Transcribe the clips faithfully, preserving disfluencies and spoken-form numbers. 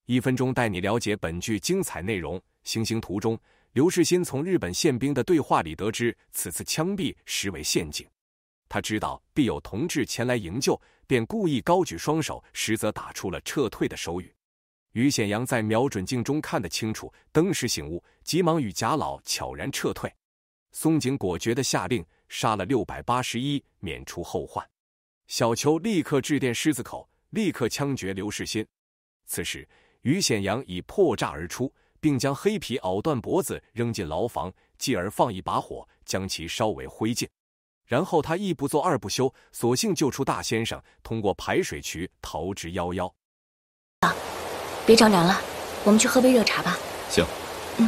一分钟带你了解本剧精彩内容。行刑途中，刘世新从日本宪兵的对话里得知，此次枪毙实为陷阱。他知道必有同志前来营救，便故意高举双手，实则打出了撤退的手语。于显阳在瞄准镜中看得清楚，登时醒悟，急忙与贾老悄然撤退。松井果决地下令，杀了六百八十一，免除后患。小邱立刻致电狮子口，立刻枪决刘世新。此时于显阳已破栅而出，并将黑皮咬断脖子扔进牢房，继而放一把火将其烧为灰烬。然后他一不做二不休，索性救出大先生，通过排水渠逃之夭夭。 啊，别着凉了，我们去喝杯热茶吧。 行。 嗯。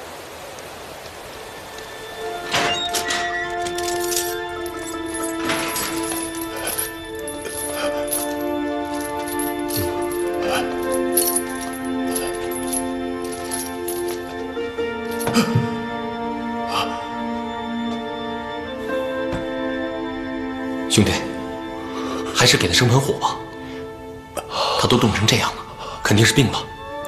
兄弟，还是给他生盆火吧。他都冻成这样了，肯定是病了。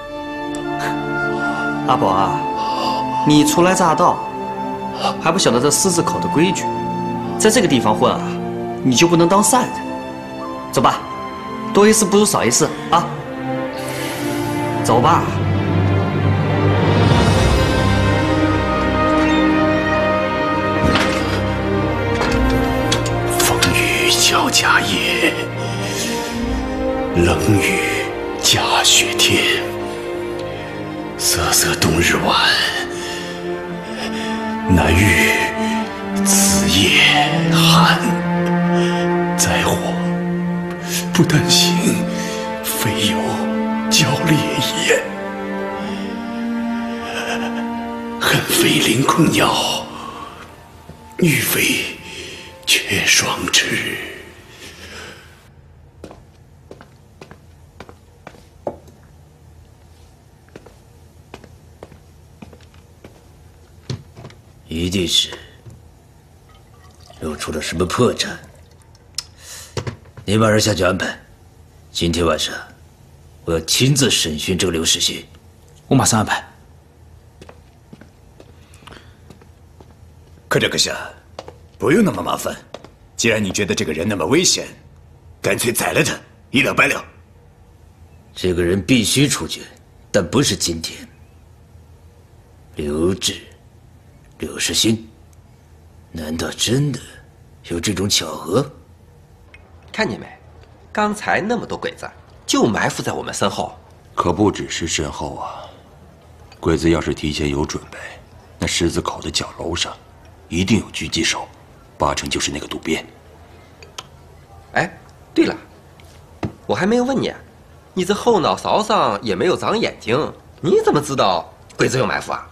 阿宝啊，你初来乍到，还不晓得这狮子口的规矩，在这个地方混啊，你就不能当善人。走吧，多一事不如少一事啊。走吧。 交加夜，冷雨夹雪天，瑟瑟冬日晚，难遇此夜寒。灾祸不但行，非有交烈焰，恨非凌空鸟，欲非却双翅。 一定是露出了什么破绽。你马上下去安排，今天晚上我要亲自审讯这个刘世新。 我马上安排。 科长阁下，不用那么麻烦。既然你觉得这个人那么危险，干脆宰了他，一了百了。 这个人必须处决，但不是今天。刘志。刘世新，难道真的有这种巧合？ 看见没，刚才那么多鬼子就埋伏在我们身后。 可不只是身后啊，鬼子要是提前有准备，那狮子口的角楼上一定有狙击手，八成就是那个渡边。 哎，对了，我还没有问你，你这后脑勺上也没有长眼睛，你怎么知道鬼子有埋伏啊？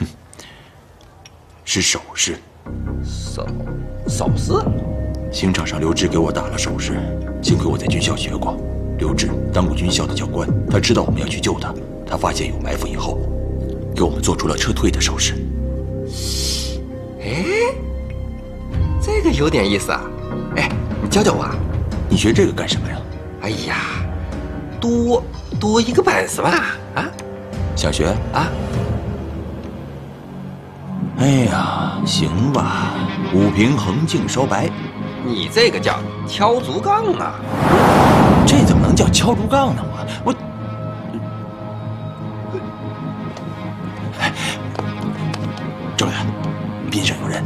是手势， 手手势。 刑场上刘志给我打了手势，幸亏我在军校学过。刘志当过军校的教官，他知道我们要去救他。他发现有埋伏以后，给我们做出了撤退的手势。 哎，这个有点意思啊！哎，你教教我啊！ 你学这个干什么呀？ 哎呀，多多一个本事嘛！啊， 想学啊？ 哎呀，行吧，武平横镜烧白。 你这个叫敲竹杠啊！ 这怎么能叫敲竹杠呢？我我，哎，周远，边上有人，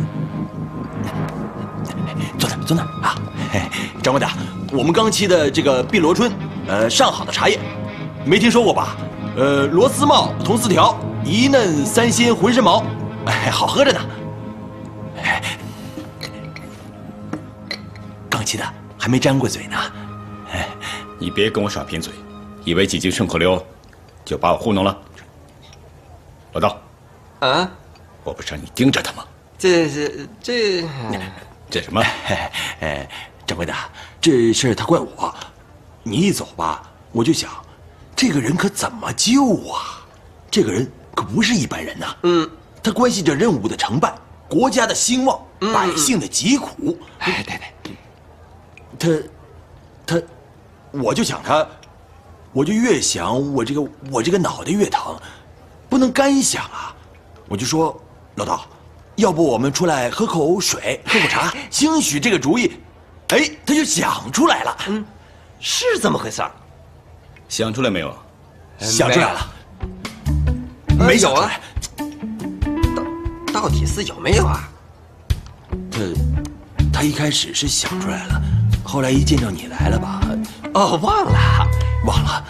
坐那，坐那啊！长官的，我们刚沏的这个碧螺春，呃，上好的茶叶，没听说过吧？呃，螺丝帽铜丝条，一嫩三鲜浑身毛。哎，好喝着呢。哎，刚沏的还没沾过嘴呢。 哎，你别跟我耍贫嘴，以为几句顺口溜就把我糊弄了？老道， 啊， 我不是让你盯着他吗？ 这这这这什么？ 哎，掌柜的，这事儿他怪我。你一走吧，我就想，这个人可怎么救啊？这个人可不是一般人呐。 嗯。 它关系着任务的成败、国家的兴旺、嗯、百姓的疾苦。 哎，对对， 他，他，我就想他， 我就越想，我这个我这个脑袋越疼，不能干想啊！我就说老道，要不我们出来喝口水，喝口茶？兴许这个主意，哎，他就想出来了。 嗯，是这么回事儿。 想出来没有？ 想出来了。 呃、 没想出来。 到到底是有没有啊？ 他他一开始是想出来了，后来一见到你来了吧？ 哦，忘了， 忘了。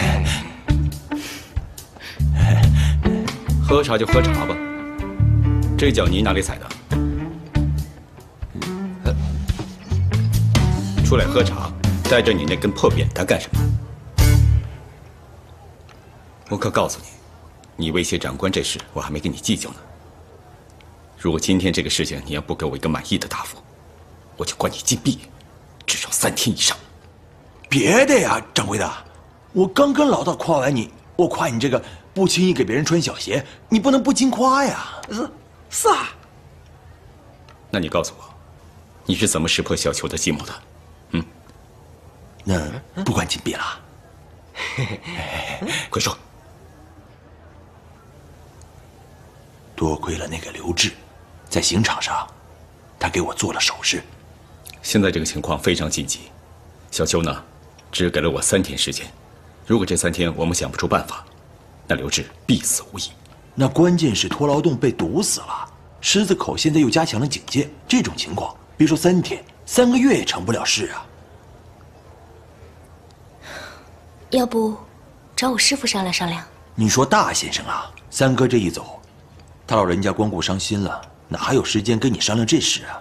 喝茶就喝茶吧，这脚泥哪里踩的？出来喝茶，带着你那根破扁担干什么？我可告诉你，你威胁长官这事，我还没跟你计较呢。如果今天这个事情你要不给我一个满意的答复，我就关你禁闭，至少三天以上。 别的呀，掌柜的，我刚跟老道夸完你，我夸你这个不轻易给别人穿小鞋，你不能不经夸呀。 是是啊。 那你告诉我，你是怎么识破小球的计谋的？嗯， 那不关禁闭了。 快说。 多亏了那个刘志，在刑场上，他给我做了手势。 现在这个情况非常紧急，小秋呢，只给了我三天时间。如果这三天我们想不出办法，那刘志必死无疑。 那关键是拖劳洞被堵死了，狮子口现在又加强了警戒，这种情况，别说三天，三个月也成不了事啊。 要不，找我师父商量商量？ 你说大先生啊，三哥这一走，他老人家光顾伤心了，哪还有时间跟你商量这事啊？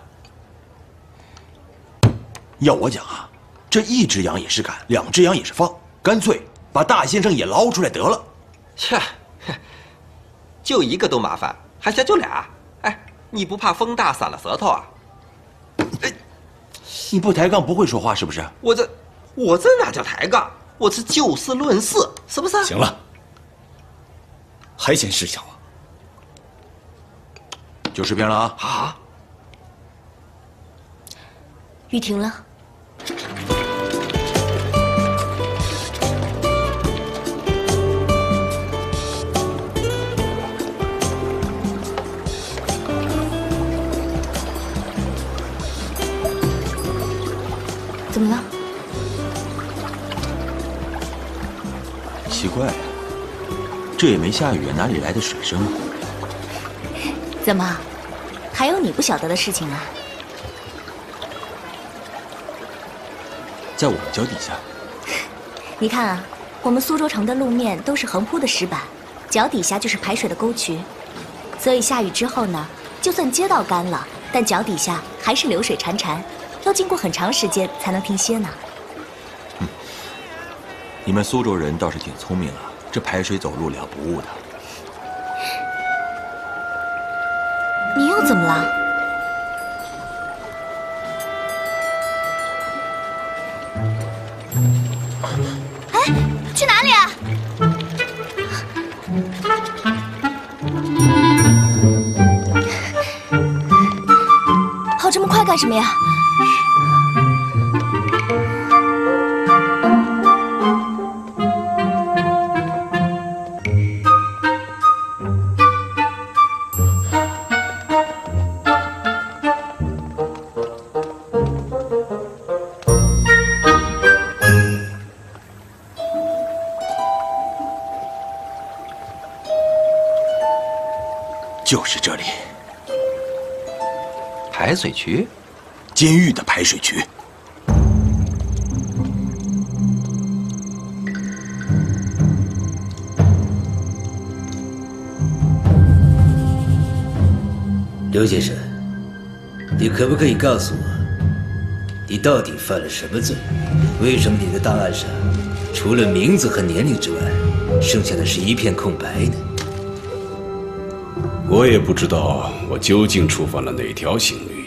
要我讲啊，这一只羊也是赶，两只羊也是放，干脆把大先生也捞出来得了。 切，就一个都麻烦，还想就俩？哎，你不怕风大散了舌头啊？ 哎，你不抬杠不会说话是不是？ 我这我这哪叫抬杠？我是就事论事，是不是？ 行了，还嫌事小啊？ 就十片了啊！ 啊！ 雨停了。怎么了？ 奇怪，这也没下雨，哪里来的水声？ 怎么，还有你不晓得的事情啊？ 在我们脚底下。 你看啊，我们苏州城的路面都是横铺的石板，脚底下就是排水的沟渠，所以下雨之后呢，就算街道干了，但脚底下还是流水潺潺，要经过很长时间才能停歇呢。 嗯，你们苏州人倒是挺聪明啊，这排水走路了不误的。 你又怎么了？哎，去哪里啊？跑这么快干什么呀？ 就是这里， 排水渠， 监狱的排水渠。 刘先生，你可不可以告诉我，你到底犯了什么罪？为什么你的档案上，除了名字和年龄之外，剩下的是一片空白呢？ 我也不知道我究竟触犯了哪条刑律。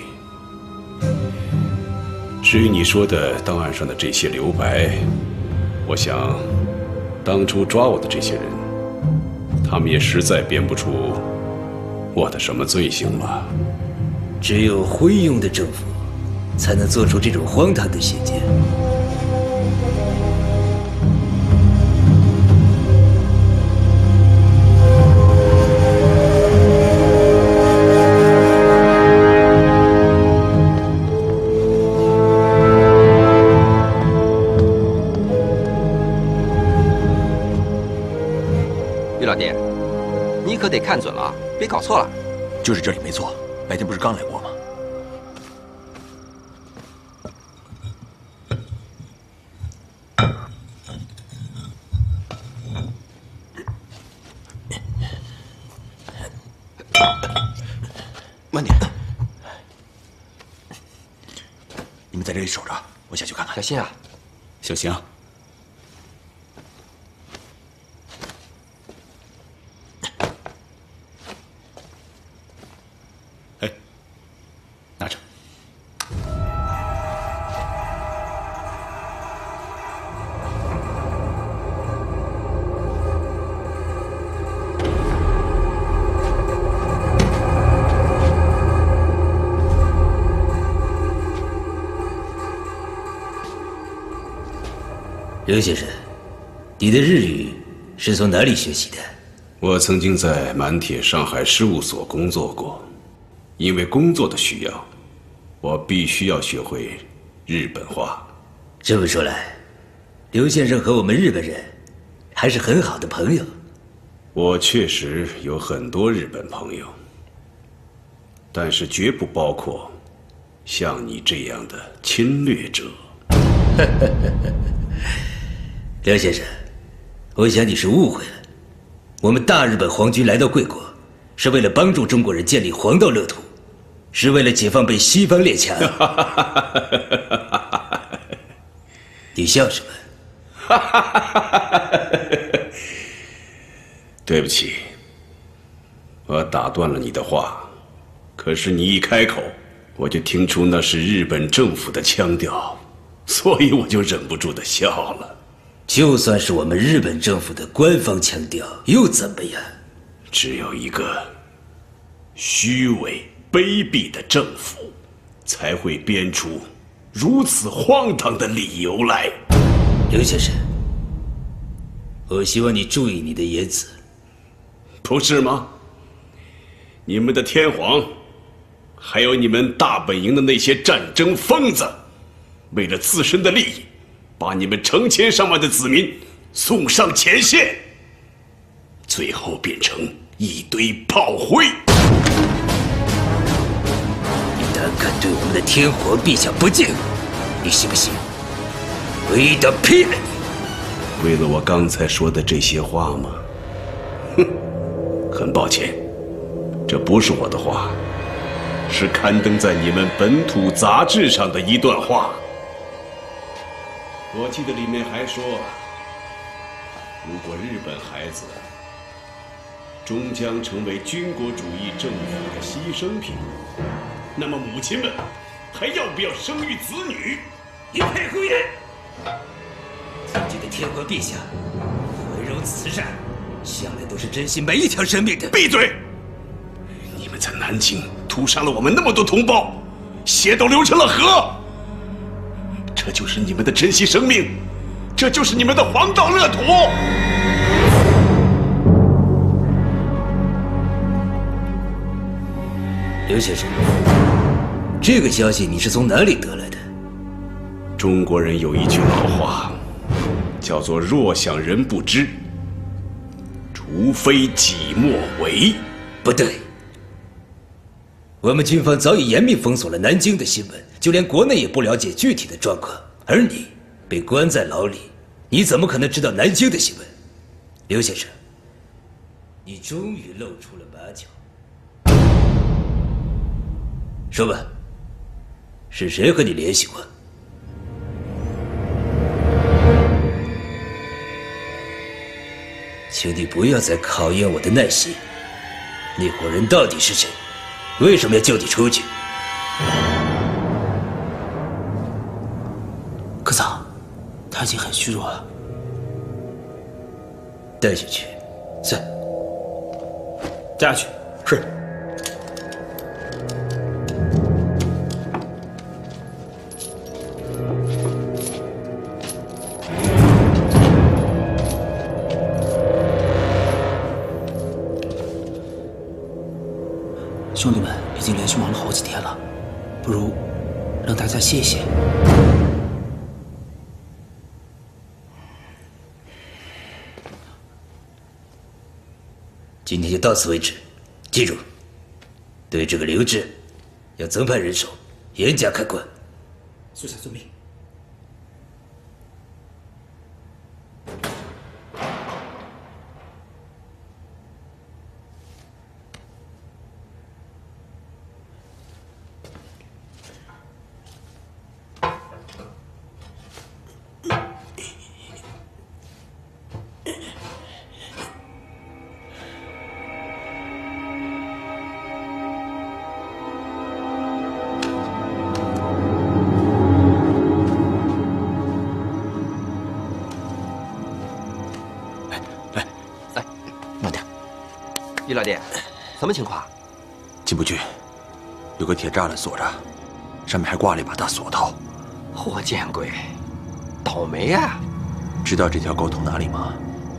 至于你说的档案上的这些留白，我想，当初抓我的这些人，他们也实在编不出我的什么罪行了。 只有昏庸的政府，才能做出这种荒唐的行径。 于老弟，你可得看准了，别搞错了。 就是这里没错，白天不是刚来过吗？慢点，你们在这里守着，我下去看看。 小心啊！ 小心啊！哎，拿着。 刘先生，你的日语是从哪里学习的？ 我曾经在满铁上海事务所工作过，因为工作的需要，我必须要学会日本话。 这么说来，刘先生和我们日本人还是很好的朋友。 我确实有很多日本朋友，但是绝不包括像你这样的侵略者。 刘先生，我想你是误会了。我们大日本皇军来到贵国，是为了帮助中国人建立黄道乐土，是为了解放被西方列强。你笑什么？ 对不起，我打断了你的话，可是你一开口，我就听出那是日本政府的腔调，所以我就忍不住的笑了。 就算是我们日本政府的官方腔调，又怎么样？ 只有一个虚伪卑鄙的政府，才会编出如此荒唐的理由来。 刘先生，我希望你注意你的言辞。 不是吗？你们的天皇，还有你们大本营的那些战争疯子，为了自身的利益，把你们成千上万的子民送上前线，最后变成一堆炮灰。 你胆敢对我们的天皇陛下不敬，你信不信？我一刀劈了你！ 为了我刚才说的这些话吗？哼，很抱歉，这不是我的话，是刊登在你们本土杂志上的一段话。我记得里面还说，如果日本孩子终将成为军国主义政府的牺牲品，那么母亲们还要不要生育子女？ 你配胡言！自己的天皇陛下怀柔慈善，向来都是珍惜每一条生命的。 闭嘴！你们在南京屠杀了我们那么多同胞，血都流成了河。这就是你们的珍惜生命，这就是你们的黄道乐土。 刘先生，这个消息你是从哪里得来的？ 中国人有一句老话，叫做“若想人不知，除非己莫为”。 不对，我们军方早已严密封锁了南京的新闻，就连国内也不了解具体的状况。而你被关在牢里，你怎么可能知道南京的新闻？刘先生，你终于露出了马脚。说吧，是谁和你联系过？请你不要再考验我的耐心。那伙人到底是谁？为什么要救你出去？ 科长，他已经很虚弱了。 带下去。 是。带下去。是。兄弟们已经连续忙了好几天了，不如让大家歇歇。 今天就到此为止。记住，对这个刘志，要增派人手，严加看管。 速下遵命。 李老弟，什么情况？ 进不去，有个铁栅栏锁着，上面还挂了一把大锁头。 活见鬼，倒霉呀！ 知道这条沟通哪里吗？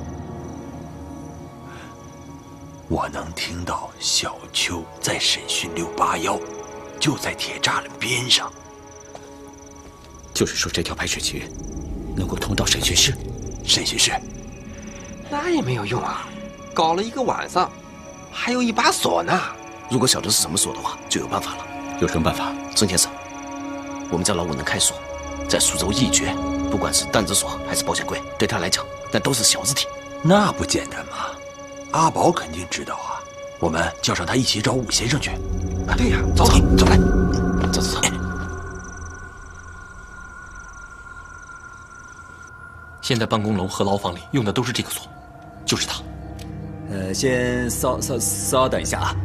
我能听到小秋在审讯六八幺，就在铁栅栏边上。 就是说，这条排水渠能够通到审讯室。 审讯室？ 那也没有用啊，搞了一个晚上。还有一把锁呢。 如果晓得是什么锁的话，就有办法了。 有什么办法？ 曾先生，我们家老五能开锁，在苏州一绝。不管是弹子锁还是保险柜，对他来讲，那都是小事体。 那不简单吗？阿宝肯定知道啊。我们叫上他一起找武先生去。 啊，对呀，走走走来， 走走走。 现在办公楼和牢房里用的都是这个锁，就是它。 呃，先稍稍稍等一下啊，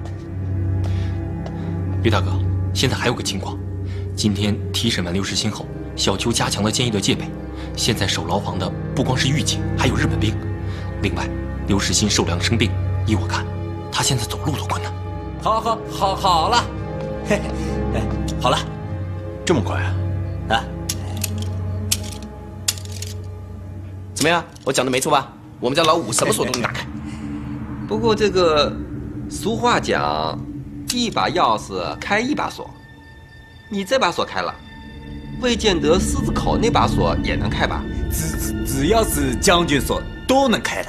吕大哥，现在还有个情况，今天提审完刘世新后，小邱加强了监狱的戒备，现在守牢房的不光是狱警，还有日本兵。另外，刘世新受凉生病，依我看，他现在走路都困难。 好，好，好，好了，嘿嘿，哎，好了， 这么快啊？ 啊，怎么样？我讲的没错吧？我们家老五什么锁都能打开。 不过这个俗话讲，一把钥匙开一把锁。你这把锁开了，未见得狮子口那把锁也能开吧？ 只只只要是将军锁都能开的。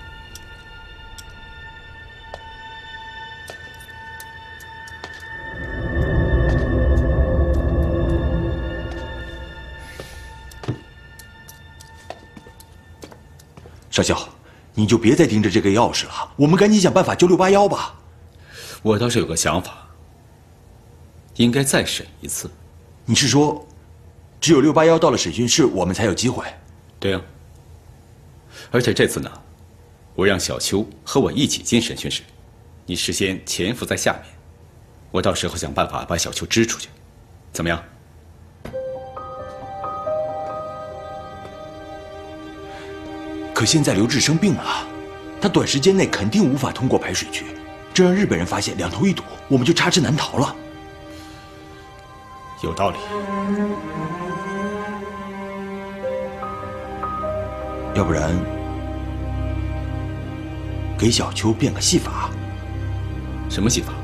少校。你就别再盯着这个钥匙了，我们赶紧想办法救六八幺吧。 我倒是有个想法，应该再审一次。 你是说，只有六八幺到了审讯室，我们才有机会？ 对呀。而且这次呢，我让小邱和我一起进审讯室，你事先潜伏在下面，我到时候想办法把小邱支出去，怎么样？ 可现在刘志生病了，他短时间内肯定无法通过排水渠，这让日本人发现，两头一堵，我们就插翅难逃了。 有道理。 要不然，给小邱变个戏法。 什么戏法？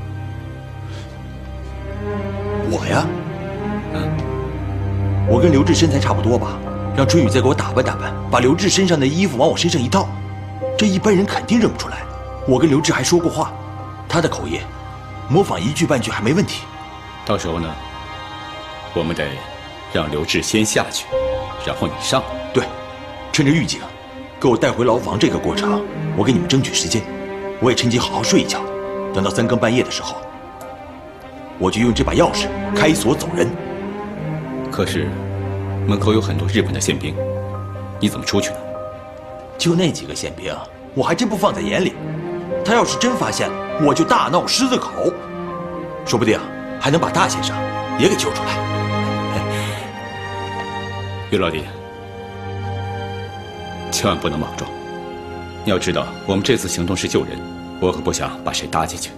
我呀，嗯，我跟刘志身材差不多吧。让春雨再给我打扮打扮，把刘志身上的衣服往我身上一套，这一般人肯定认不出来。我跟刘志还说过话，他的口音，模仿一句半句还没问题。 到时候呢，我们得让刘志先下去，然后你上。 对，趁着狱警给我带回牢房这个过程，我给你们争取时间，我也趁机好好睡一觉。等到三更半夜的时候，我就用这把钥匙开锁走人。 可是。门口有很多日本的宪兵，你怎么出去呢？ 就那几个宪兵，我还真不放在眼里。他要是真发现，我就大闹狮子口，说不定还能把大先生也给救出来。 于老弟，千万不能莽撞。你要知道，我们这次行动是救人，我可不想把谁搭进去。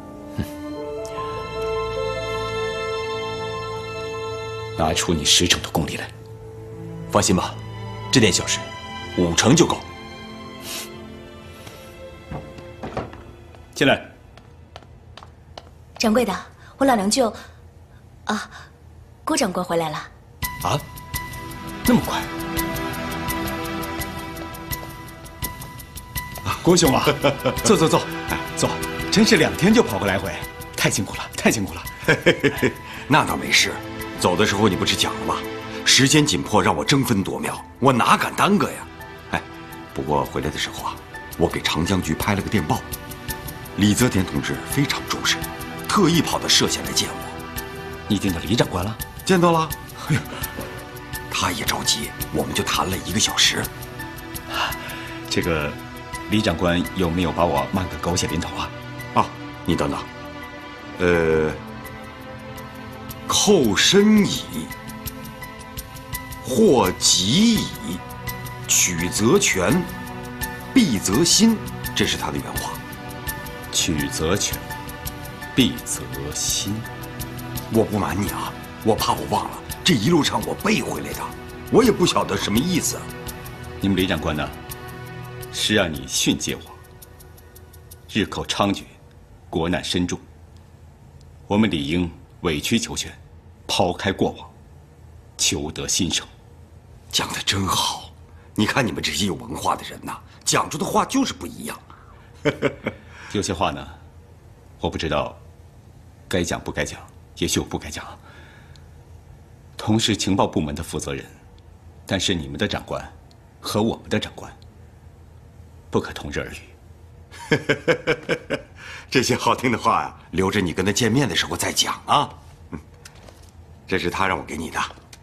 拿出你十成的功力来。 放心吧，这点小事，五成就够。 进来。 掌柜的，我老娘舅，啊，郭掌柜回来了。 啊，那么快？ 郭兄啊，坐坐坐。 总，真是两天就跑个来回，太辛苦了，太辛苦了。 嘿嘿嘿嘿，那倒没事。走的时候你不是讲了吗？时间紧迫，让我争分夺秒，我哪敢耽搁呀？哎，不过回来的时候啊，我给长江局拍了个电报，李泽田同志非常重视，特意跑到歙县来见我。 你见到李长官了？ 见到了。哎呀，他也着急，我们就谈了一个小时。 这个，李长官有没有把我骂个狗血淋头啊？ 啊，你等等，呃，寇深矣，或急矣，取则全，必则新，这是他的原话。 取则全，必则新。 我不瞒你啊，我怕我忘了，这一路上我背回来的，我也不晓得什么意思。 你们李长官呢，是让你训诫我。日寇猖獗，国难深重，我们理应委曲求全，抛开过往，求得新生。 讲得真好，你看你们这些有文化的人呐，讲出的话就是不一样。 有些话呢，我不知道该讲不该讲，也许我不该讲。同是情报部门的负责人，但是你们的长官和我们的长官不可同日而语。 这些好听的话呀，留着你跟他见面的时候再讲啊。嗯，这是他让我给你的。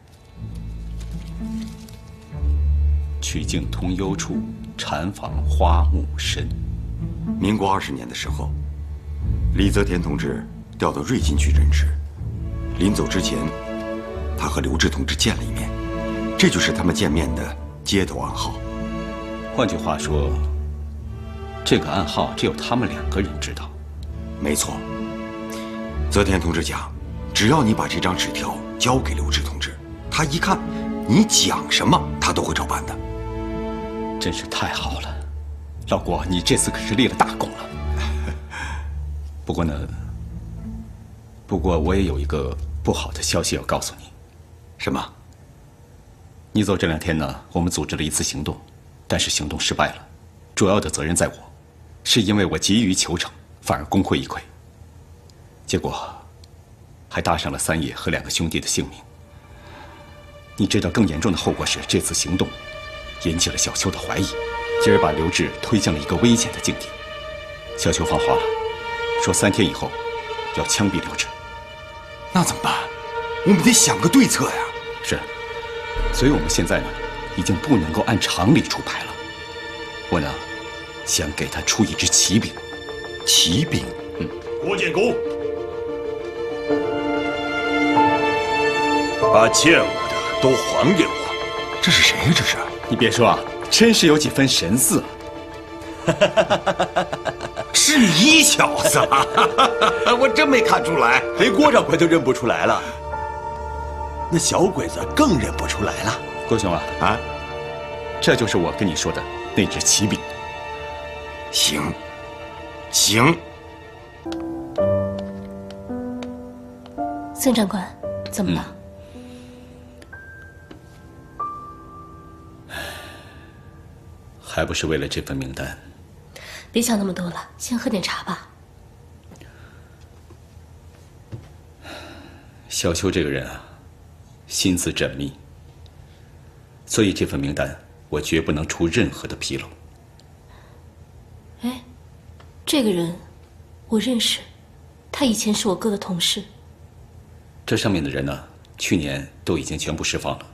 曲径通幽处，禅房花木深。 民国二十年的时候，李泽田同志调到瑞金去任职，临走之前，他和刘志同志见了一面，这就是他们见面的接头暗号。 换句话说，这个暗号只有他们两个人知道。 没错，泽田同志讲，只要你把这张纸条交给刘志同志，他一看你讲什么，他都会照办的。 真是太好了，老郭，你这次可是立了大功了。不过呢，不过我也有一个不好的消息要告诉你。 什么？ 你走这两天呢，我们组织了一次行动，但是行动失败了，主要的责任在我，是因为我急于求成，反而功亏一篑，结果还搭上了三爷和两个兄弟的性命。你知道更严重的后果是，这次行动引起了小邱的怀疑，进而把刘志推向了一个危险的境地。小邱放话了，说三天以后要枪毙刘志。 那怎么办？我们得想个对策呀。 是，所以我们现在呢，已经不能够按常理出牌了。我呢，想给他出一支奇兵。 奇兵？ 嗯。 郭建功，把欠我的都还给我。 这是谁呀？这是？ 你别说啊，真是有几分神似。 是你小子，我真没看出来， 连郭长官都认不出来了，那小鬼子更认不出来了。 郭兄啊，啊，这就是我跟你说的那支奇兵。 行，行。 孙长官，怎么了？嗯还不是为了这份名单。 别想那么多了，先喝点茶吧。 小邱这个人啊，心思缜密，所以这份名单我绝不能出任何的纰漏。 哎，这个人我认识，他以前是我哥的同事。 这上面的人呢，去年都已经全部释放了。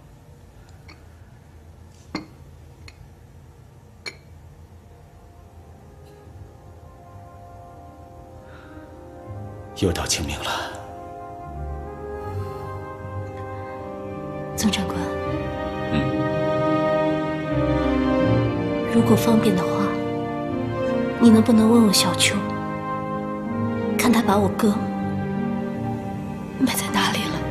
又到清明了， 曾长官。 嗯， 如果方便的话，你能不能问问小邱，看他把我哥埋在哪里了？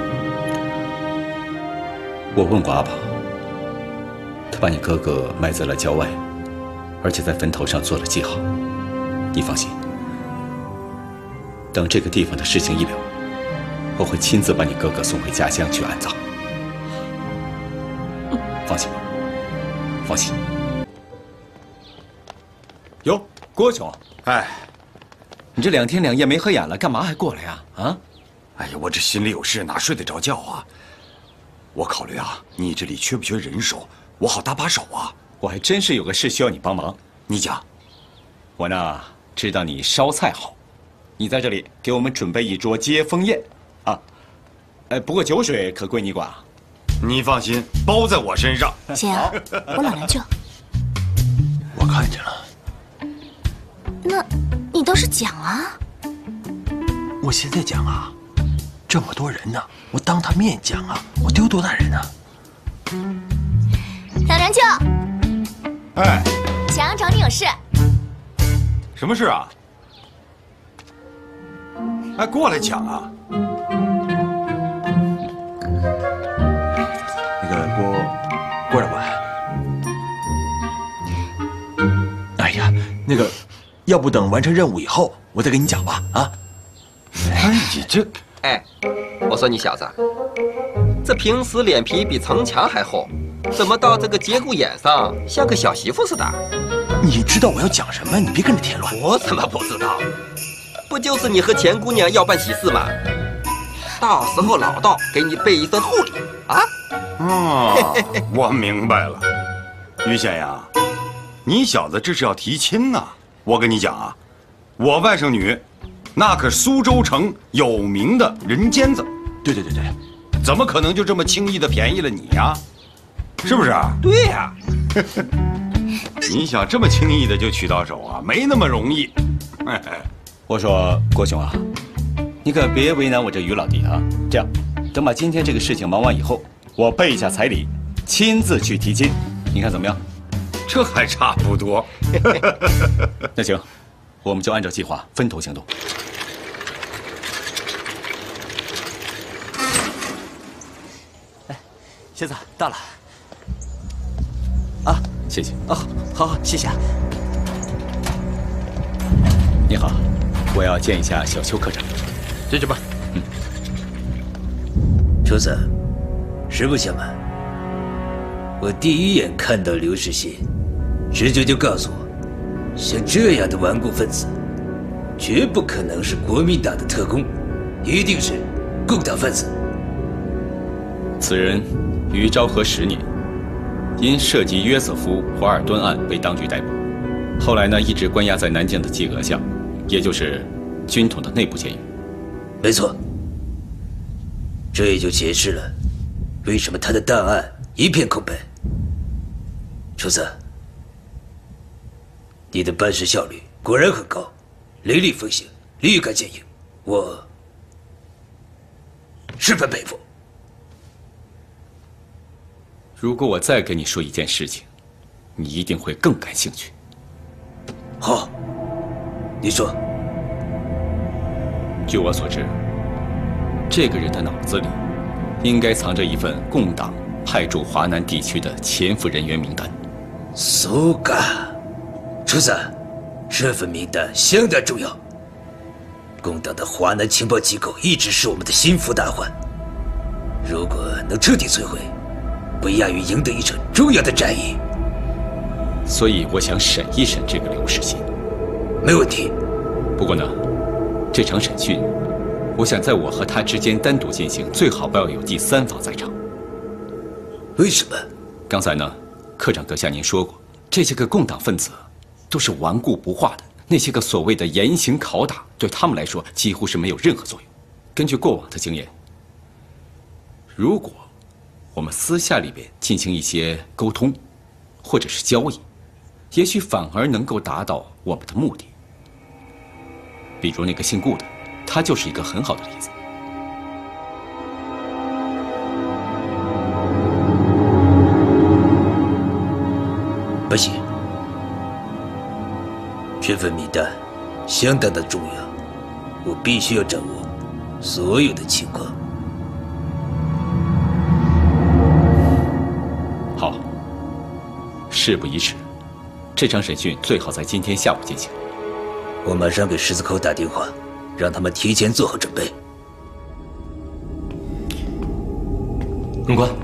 我问过阿宝，他把你哥哥埋在了郊外，而且在坟头上做了记号。你放心。等这个地方的事情一了，我会亲自把你哥哥送回家乡去安葬。放心吧，放心。 哟，郭兄， 哎， 你这两天两夜没合眼了，干嘛还过来呀？啊？ 哎呀，我这心里有事，哪睡得着觉啊？我考虑啊，你这里缺不缺人手，我好搭把手啊。 我还真是有个事需要你帮忙。 你讲。 我呢知道你烧菜好，你在这里给我们准备一桌接风宴，啊，呃，不过酒水可归你管啊。 你放心，包在我身上。 行，我老娘舅。 我看见了。 那，你倒是讲啊！ 我现在讲啊，这么多人呢，我当他面讲啊，我丢多大人啊！ 老娘舅， 哎， 强找你有事。 什么事啊？哎，过来讲啊！那个郭郭长官， 哎呀，那个，要不等完成任务以后，我再跟你讲吧。啊！ 哎，你这…… 哎，我说你小子，这平时脸皮比城墙还厚，怎么到这个节骨眼上像个小媳妇似的？ 你知道我要讲什么？你别跟着添乱。 我怎么不知道？不就是你和钱姑娘要办喜事吗？到时候老道给你备一份厚礼啊！ 哦，我明白了，于县阳，你小子这是要提亲呐！我跟你讲啊，我外甥女，那可是苏州城有名的人尖子。 对对对对， 怎么可能就这么轻易的便宜了你呀？是不是？ 对呀。 你想这么轻易的就娶到手啊，没那么容易。 我说郭兄啊，你可别为难我这于老弟啊。这样，等把今天这个事情忙完以后，我备一下彩礼，亲自去提亲，你看怎么样？ 这还差不多。 那行，我们就按照计划分头行动。 哎，仙子到了。啊， 谢谢。 哦，好好，谢谢啊。 你好，我要见一下小邱科长。 进去吧。 嗯。邱子，实不相瞒，我第一眼看到刘世新，直觉就告诉我，像这样的顽固分子，绝不可能是国民党的特工，一定是共党分子。 此人于昭和十年，因涉及约瑟夫·华尔顿案被当局逮捕，后来呢一直关押在南京的鸡鹅巷，也就是军统的内部监狱。 没错，这也就解释了为什么他的档案一片空白。邱子，你的办事效率果然很高，雷厉风行，立竿见影，我十分佩服。 如果我再跟你说一件事情，你一定会更感兴趣。 好，你说。 据我所知，这个人的脑子里应该藏着一份共党派驻华南地区的潜伏人员名单。 苏嘎，厨子，这份名单相当重要。共党的华南情报机构一直是我们的心腹大患，如果能彻底摧毁，不亚于赢得一场重要的战役。 所以我想审一审这个刘世新。 没问题。 不过呢，这场审讯，我想在我和他之间单独进行，最好不要有第三方在场。 为什么？ 刚才呢，科长阁下您说过，这些个共党分子都是顽固不化的，那些个所谓的严刑拷打，对他们来说几乎是没有任何作用。根据过往的经验，如果我们私下里边进行一些沟通，或者是交易，也许反而能够达到我们的目的。比如那个姓顾的，他就是一个很好的例子。 不行，这份名单相当的重要，我必须要掌握所有的情况。 好，事不宜迟，这场审讯最好在今天下午进行。 我马上给狮子口打电话，让他们提前做好准备。 荣官，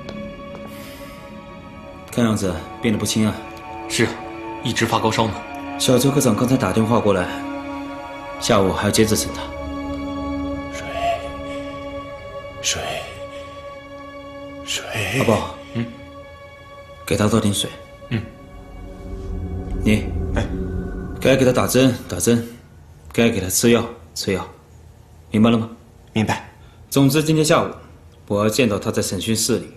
看样子变得不轻啊。 是，一直发高烧呢。 小周科长刚才打电话过来，下午还要接着审他。 水，水，水。 阿宝，嗯，给他倒点水。 嗯。 你，哎，该给他打针打针，该给他吃药吃药，明白了吗？ 明白。 总之，今天下午我要见到他在审讯室里。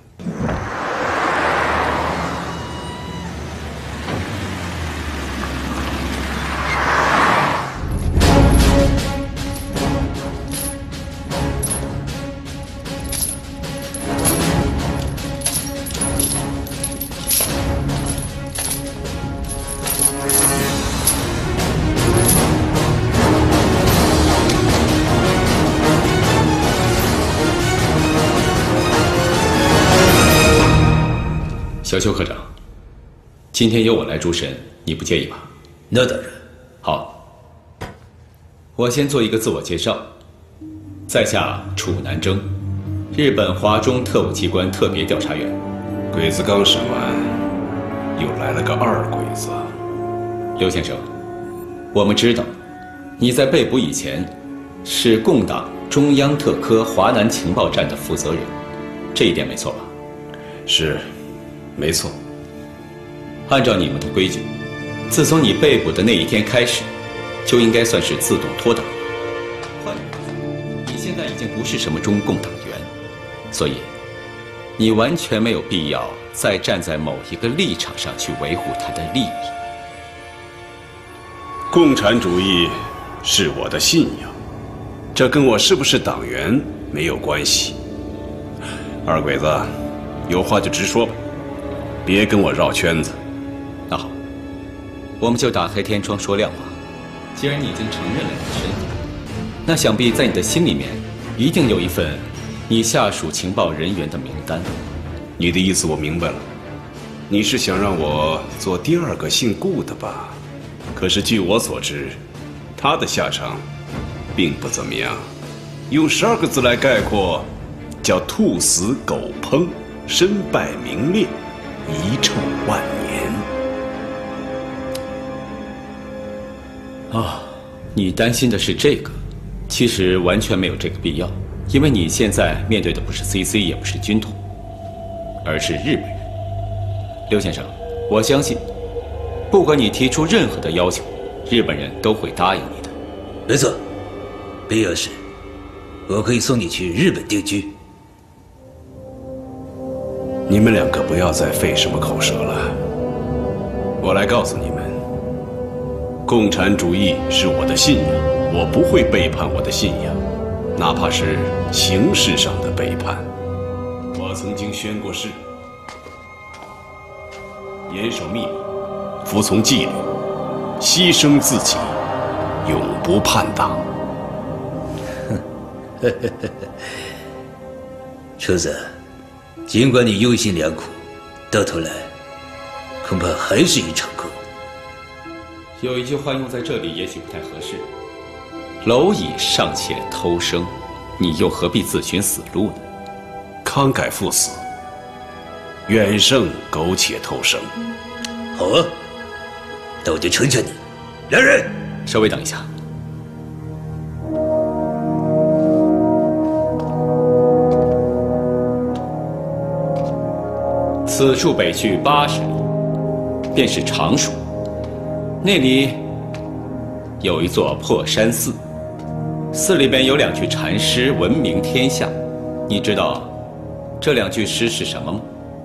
小邱科长，今天由我来主审，你不介意吧？ 那当然。 好，我先做一个自我介绍。在下楚南征，日本华中特务机关特别调查员。 鬼子刚审完，又来了个二鬼子。 刘先生，我们知道你在被捕以前是共党中央特科华南情报站的负责人，这一点没错吧？是。没错，按照你们的规矩，自从你被捕的那一天开始，就应该算是自动脱党了。换句话说，你现在已经不是什么中共党员，所以你完全没有必要再站在某一个立场上去维护他的利益。 共产主义是我的信仰，这跟我是不是党员没有关系。二鬼子，有话就直说吧。别跟我绕圈子。 那好，我们就打开天窗说亮话。既然你已经承认了你的身份，那想必在你的心里面一定有一份你下属情报人员的名单。 你的意思我明白了，你是想让我做第二个姓顾的吧？可是据我所知，他的下场并不怎么样。用十二个字来概括，叫兔死狗烹，身败名裂。遗臭万年。啊，你担心的是这个，其实完全没有这个必要，因为你现在面对的不是 C C， 也不是军统，而是日本人。刘先生，我相信，不管你提出任何的要求，日本人都会答应你的。 没错，必要时，我可以送你去日本定居。 你们两个不要再费什么口舌了，我来告诉你们，共产主义是我的信仰，我不会背叛我的信仰，哪怕是形式上的背叛。我曾经宣过誓，严守秘密，服从纪律，牺牲自己，永不叛党。 车子。尽管你用心良苦，到头来恐怕还是一场空。 有一句话用在这里也许不太合适：蝼蚁尚且偷生，你又何必自寻死路呢？ 慷慨赴死，远胜苟且偷生。 好啊，那我就成全你。来人， 稍微等一下。此处北去八十里，便是常熟。那里有一座破山寺，寺里边有两句禅诗闻名天下。你知道这两句诗是什么吗？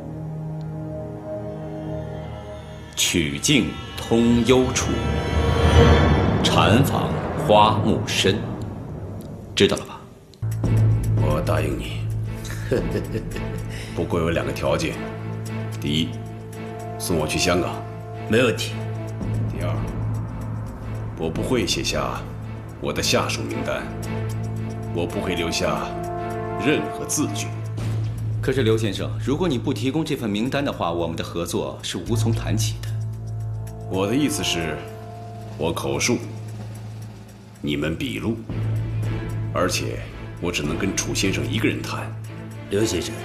曲径通幽处，禅房花木深。知道了吧？ 我答应你，不过有两个条件。第一，送我去香港， 没问题。 第二，我不会写下我的下属名单，我不会留下任何字据。 可是刘先生，如果你不提供这份名单的话，我们的合作是无从谈起的。 我的意思是，我口述，你们笔录，而且我只能跟楚先生一个人谈。 刘先生。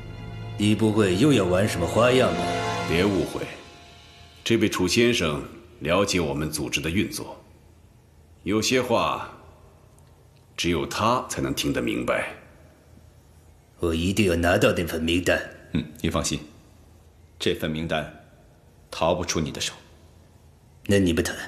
你不会又要玩什么花样吧？ 别误会，这位楚先生了解我们组织的运作，有些话只有他才能听得明白。 我一定要拿到那份名单。 嗯，你放心，这份名单逃不出你的手。 那你们谈。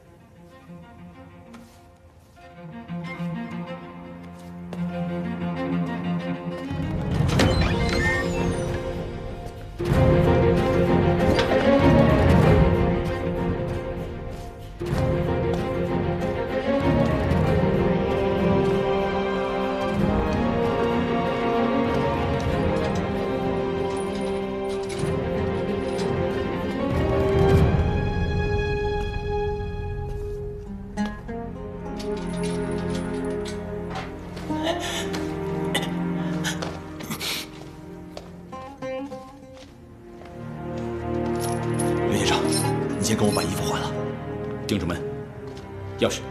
先跟我把衣服换了。 丁主门，钥匙。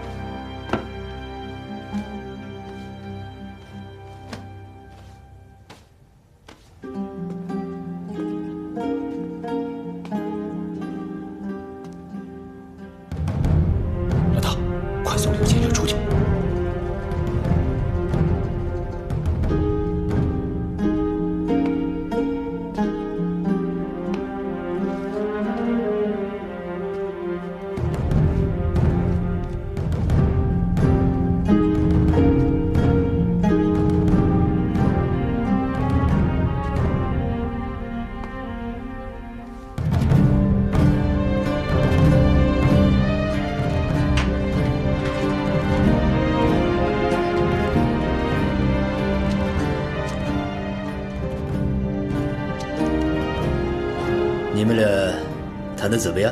老大，快送刘先生出去！ 你们俩谈得怎么样？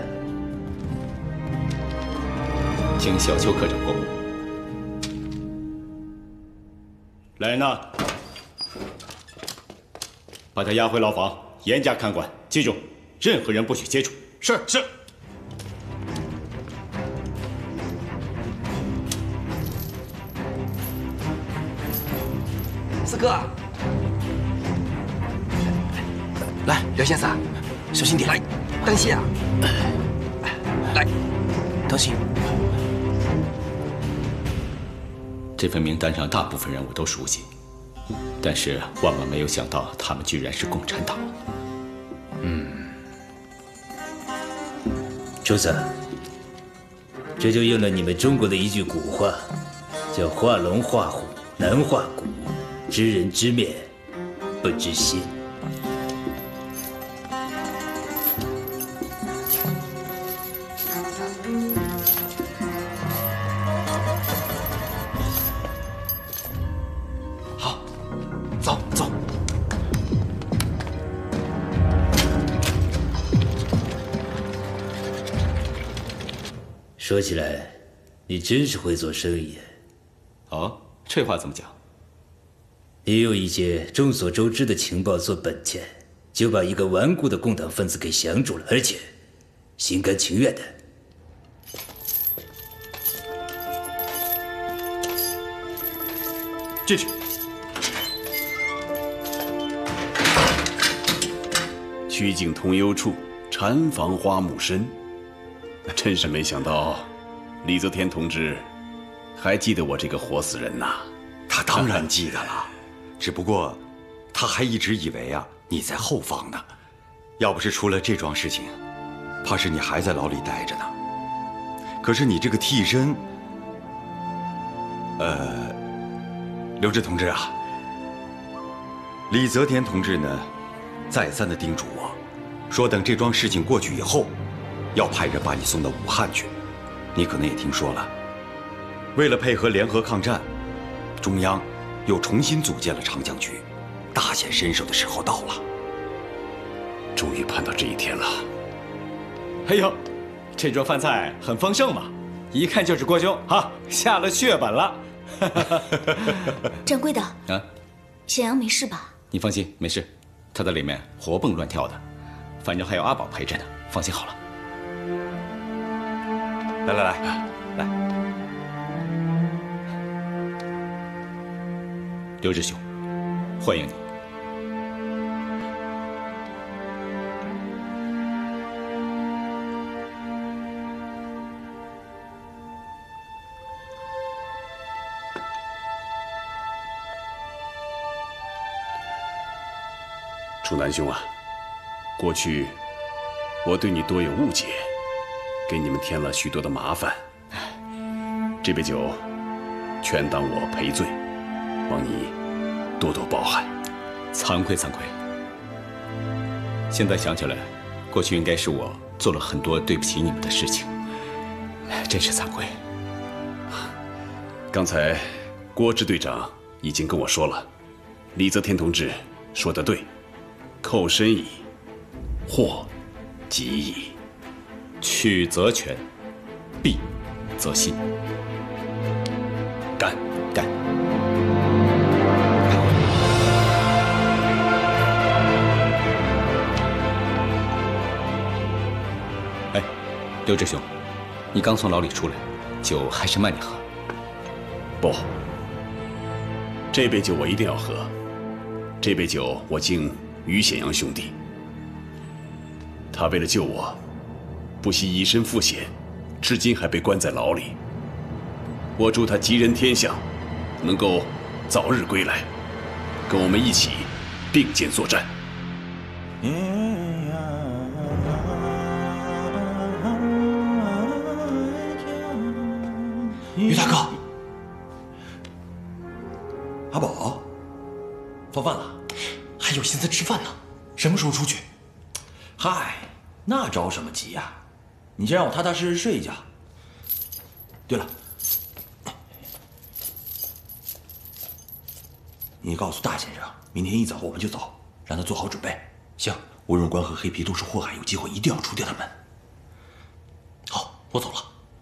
请小邱科长过目。来人呐，把他押回牢房，严加看管。记住，任何人不许接触。 是是。 四哥。 来，刘先生，小心点，来，当心啊！来，当心。 这份名单上大部分人我都熟悉，但是万万没有想到他们居然是共产党。 嗯，主子，这就应了你们中国的一句古话，叫“画龙画虎难画骨，知人知面不知心”。 走走。 说起来，你真是会做生意。 哦，这话怎么讲？ 你用一些众所周知的情报做本钱，就把一个顽固的共党分子给降住了，而且心甘情愿的。 进去。 曲径通幽处，禅房花木深。真是没想到，李泽天同志还记得我这个活死人呐。 他当然记得了，只不过他还一直以为啊你在后方呢。要不是出了这桩事情，怕是你还在牢里待着呢。可是你这个替身，呃。 刘志同志啊，李泽天同志呢，再三的叮嘱我，说等这桩事情过去以后，要派人把你送到武汉去。你可能也听说了，为了配合联合抗战，中央又重新组建了长江局，大显身手的时候到了。 终于盼到这一天了。 哎呦，这桌饭菜很丰盛嘛，一看就是郭兄哈下了血本了。 掌柜的啊， 沈阳没事吧？ 你放心，没事，他在里面活蹦乱跳的，反正还有阿宝陪着呢，放心好了。 来来来，来， 刘志雄，欢迎你。 楚南兄啊，过去我对你多有误解，给你们添了许多的麻烦。这杯酒，全当我赔罪，望你多多包涵。 惭愧惭愧。现在想起来，过去应该是我做了很多对不起你们的事情，真是惭愧。 刚才郭支队长已经跟我说了，李泽天同志说得对，寇深矣，祸及矣。 去则全，避则新。 干干！哎，刘志雄，你刚从牢里出来，酒还是慢点喝。 不，这杯酒我一定要喝。这杯酒我敬于显阳兄弟，他为了救我，不惜以身赴险，至今还被关在牢里。我祝他吉人天相，能够早日归来，跟我们一起并肩作战。 于大哥， 阿宝，做饭了？ 还有心思吃饭呢？什么时候出去？ 嗨，那着什么急呀？你先让我踏踏实实睡一觉。对了，你告诉大先生，明天一早我们就走，让他做好准备。 行， 温润官和黑皮都是祸害，有机会一定要除掉他们。 好，我走了。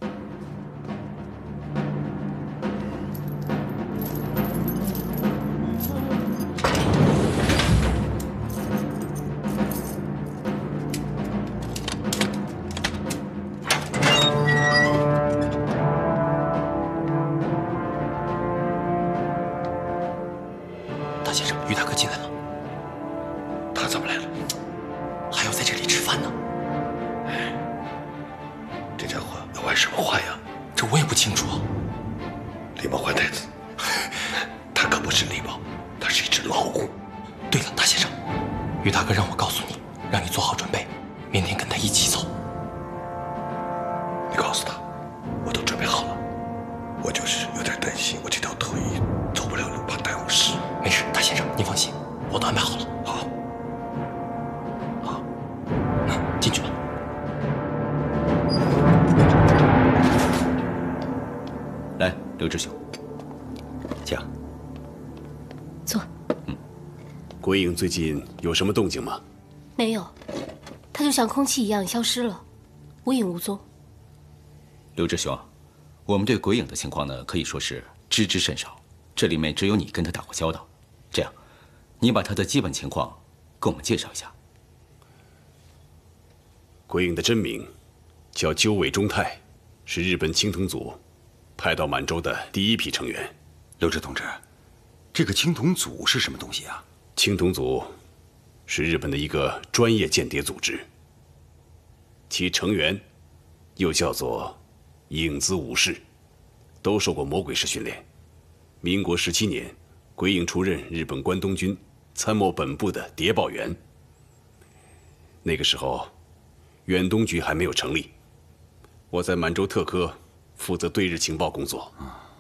刘志雄，请坐。 嗯，鬼影最近有什么动静吗？ 没有，他就像空气一样消失了，无影无踪。 刘志雄，我们对鬼影的情况呢，可以说是知之甚少，这里面只有你跟他打过交道。这样，你把他的基本情况跟我们介绍一下。 鬼影的真名叫鸠尾忠太，是日本青铜组派到满洲的第一批成员。 刘志同志，这个青铜组是什么东西啊？ 青铜组是日本的一个专业间谍组织，其成员又叫做影子武士，都受过魔鬼式训练。民国十七年，鬼影出任日本关东军参谋本部的谍报员。那个时候，远东局还没有成立，我在满洲特科负责对日情报工作。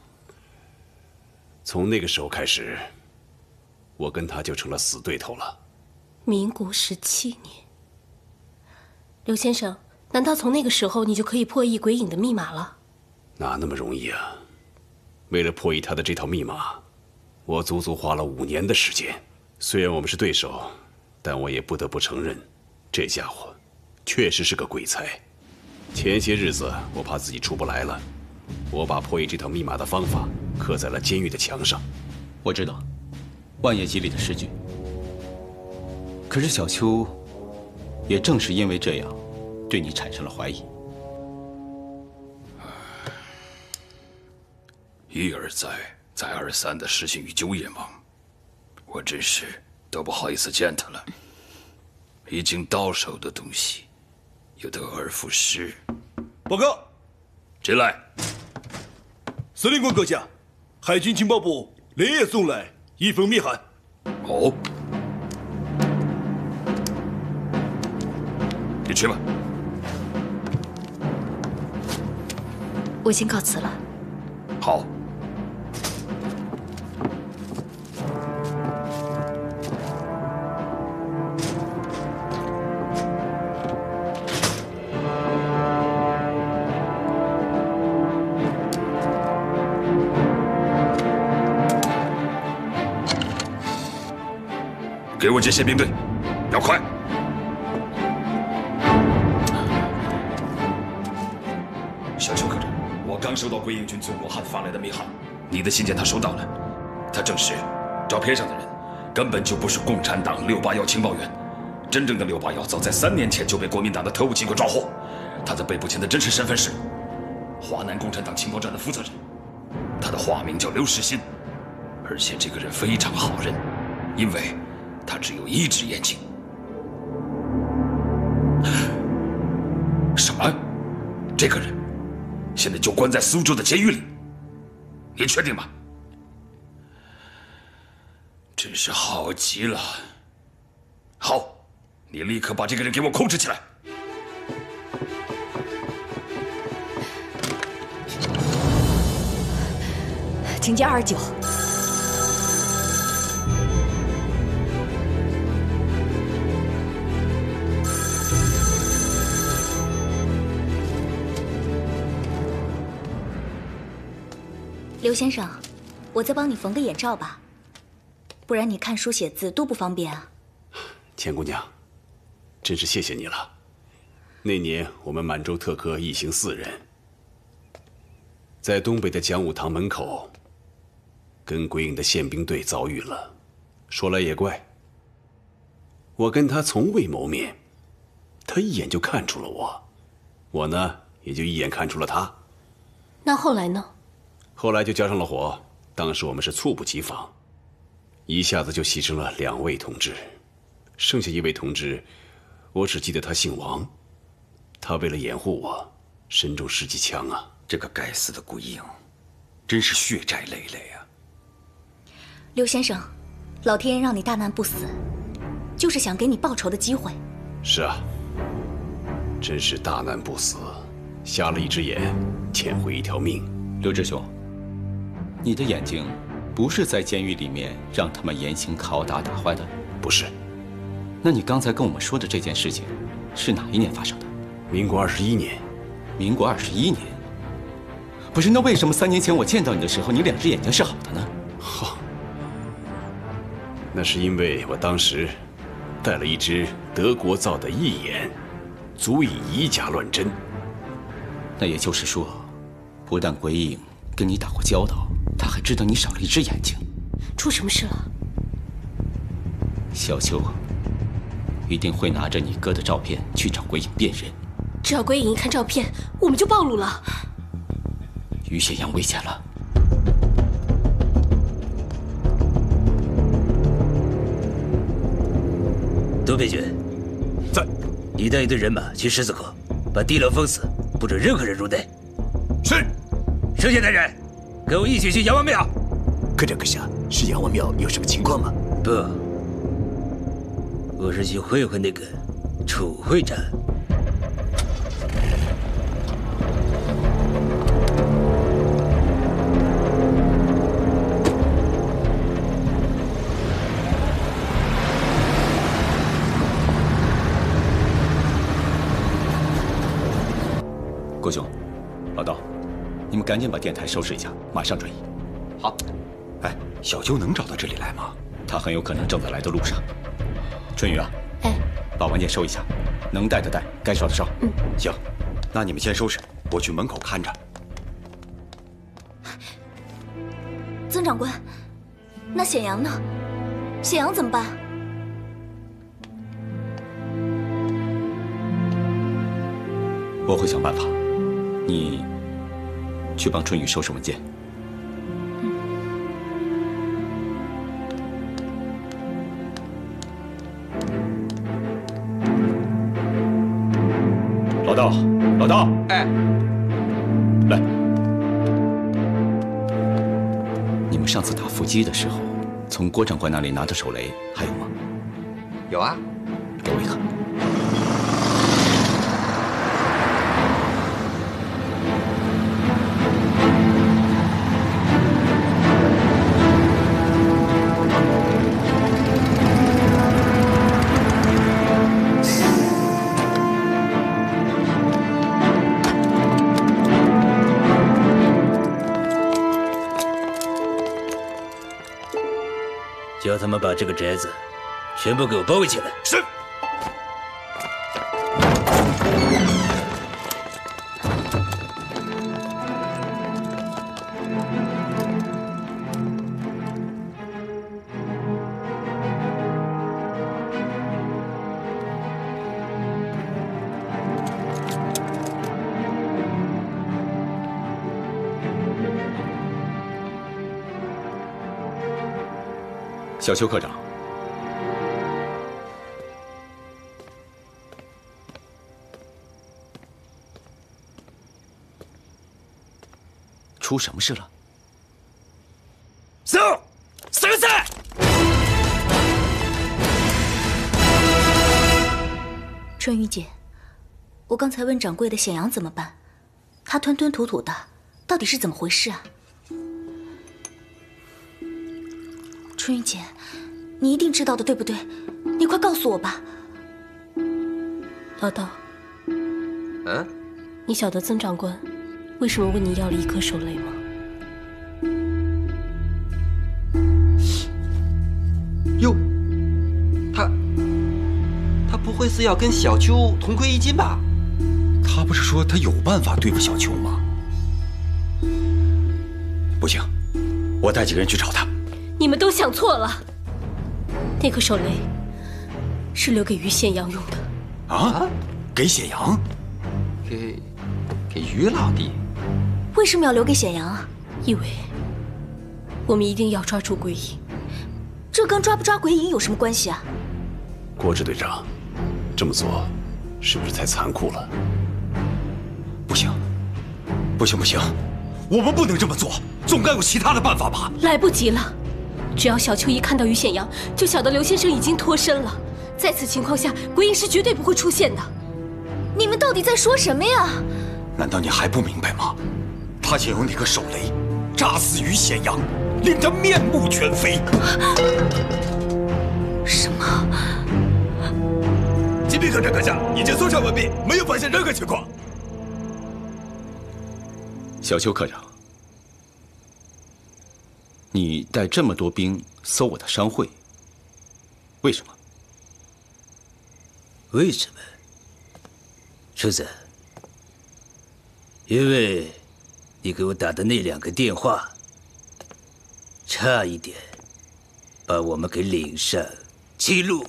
从那个时候开始，我跟他就成了死对头了。 民国十七年，刘先生，难道从那个时候你就可以破译鬼影的密码了？ 哪那么容易啊！为了破译他的这套密码，我足足花了五年的时间。虽然我们是对手，但我也不得不承认，这家伙确实是个鬼才。前些日子我怕自己出不来了，我把破译这套密码的方法刻在了监狱的墙上。 我知道，万叶集里的诗句。可是小秋，也正是因为这样，对你产生了怀疑。 一而再，再而三的实行于九眼王，我真是都不好意思见他了。已经到手的东西，又得而复失。 报告， 进来。 司令官阁下，海军情报部连夜送来一封密函。 哦， 你去吧。 我先告辞了。 好。给我接宪兵队，要快！小邱科长，我刚收到归隐军总罗汉发来的密函，你的信件他收到了。他证实，照片上的人根本就不是共产党六八幺情报员，真正的六八幺早在三年前就被国民党的特务机关抓获。他在被捕前的真实身份是华南共产党情报站的负责人，他的化名叫刘世新，而且这个人非常好认，因为他只有一只眼睛。什么？这个人现在就关在苏州的监狱里，你确定吗？真是好极了。好，你立刻把这个人给我控制起来。 请见二九。 刘先生，我再帮你缝个眼罩吧，不然你看书写字多不方便啊。 钱姑娘，真是谢谢你了。那年我们满洲特科一行四人，在东北的讲武堂门口，跟鬼影的宪兵队遭遇了。说来也怪，我跟他从未谋面，他一眼就看出了我，我呢也就一眼看出了他。 那后来呢？ 后来就交上了火，当时我们是猝不及防，一下子就牺牲了两位同志，剩下一位同志，我只记得他姓王，他为了掩护我，身中十几枪啊！ 这个该死的鬼影，真是血债累累啊！ 刘先生，老天爷让你大难不死，就是想给你报仇的机会。 是啊，真是大难不死，瞎了一只眼，捡回一条命。 刘志雄，你的眼睛不是在监狱里面让他们严刑拷打打坏的？ 不是。 那你刚才跟我们说的这件事情，是哪一年发生的？ 民国二十一年。 民国二十一年？不是，那为什么三年前我见到你的时候，你两只眼睛是好的呢？ 好，那是因为我当时带了一只德国造的义眼，足以以假乱真。 那也就是说，不但鬼影跟你打过交道，他还知道你少了一只眼睛。 出什么事了？ 小秋一定会拿着你哥的照片去找鬼影辨认。 只要鬼影一看照片，我们就暴露了。 于显阳危险了。 东北军在， 你带一队人马去狮子口，把地牢封死，不准任何人入内。 是。 剩下的人，跟我一起去阎王庙。 科长阁下，是阎王庙有什么情况吗？ 不，我是去会会那个楚会长。 郭兄，老道，你们赶紧把电台收拾一下，马上转移。 好。 哎，小秋能找到这里来吗？ 他很有可能正在来的路上。春雨啊， 哎， 把文件收一下，能带的带，该烧的烧。 嗯， 行，那你们先收拾，我去门口看着。 曾长官，那显阳呢？显阳怎么办？ 我会想办法。你去帮春雨收拾文件。老道，老道， 哎， 来，你们上次打伏击的时候，从郭长官那里拿的手雷还有吗？ 有啊， 给我一个。 叫他们把这个宅子全部给我包围起来。 是。 小邱科长， 出什么事了？ 走，三个赛。 春雨姐，我刚才问掌柜的显阳怎么办，他吞吞吐吐的，到底是怎么回事啊？春雨姐，你一定知道的，对不对？你快告诉我吧。 老道， 嗯， 你晓得曾长官为什么问你要了一颗手雷吗？ 哟，他他不会是要跟小邱同归于尽吧？ 他不是说他有办法对付小邱吗？不行，我带几个人去找他。 你们都想错了，那颗手雷是留给于显阳用的。 啊？给显阳？ 给给于老弟？ 为什么要留给显阳啊？ 因为我们一定要抓住鬼影。 这跟抓不抓鬼影有什么关系啊？ 郭支队长，这么做是不是太残酷了？ 不行，不行，不行，我们不能这么做，总该有其他的办法吧？ 来不及了。只要小邱一看到于显阳，就晓得刘先生已经脱身了。在此情况下，鬼影是绝对不会出现的。 你们到底在说什么呀？ 难道你还不明白吗？他想用那颗手雷炸死于显阳，令他面目全非。 什么？ 金兵科长阁下已经搜查完毕，没有发现任何情况。 小邱科长，你带这么多兵搜我的商会，为什么？ 为什么？车子，因为你给我打的那两个电话，差一点把我们给领上记录。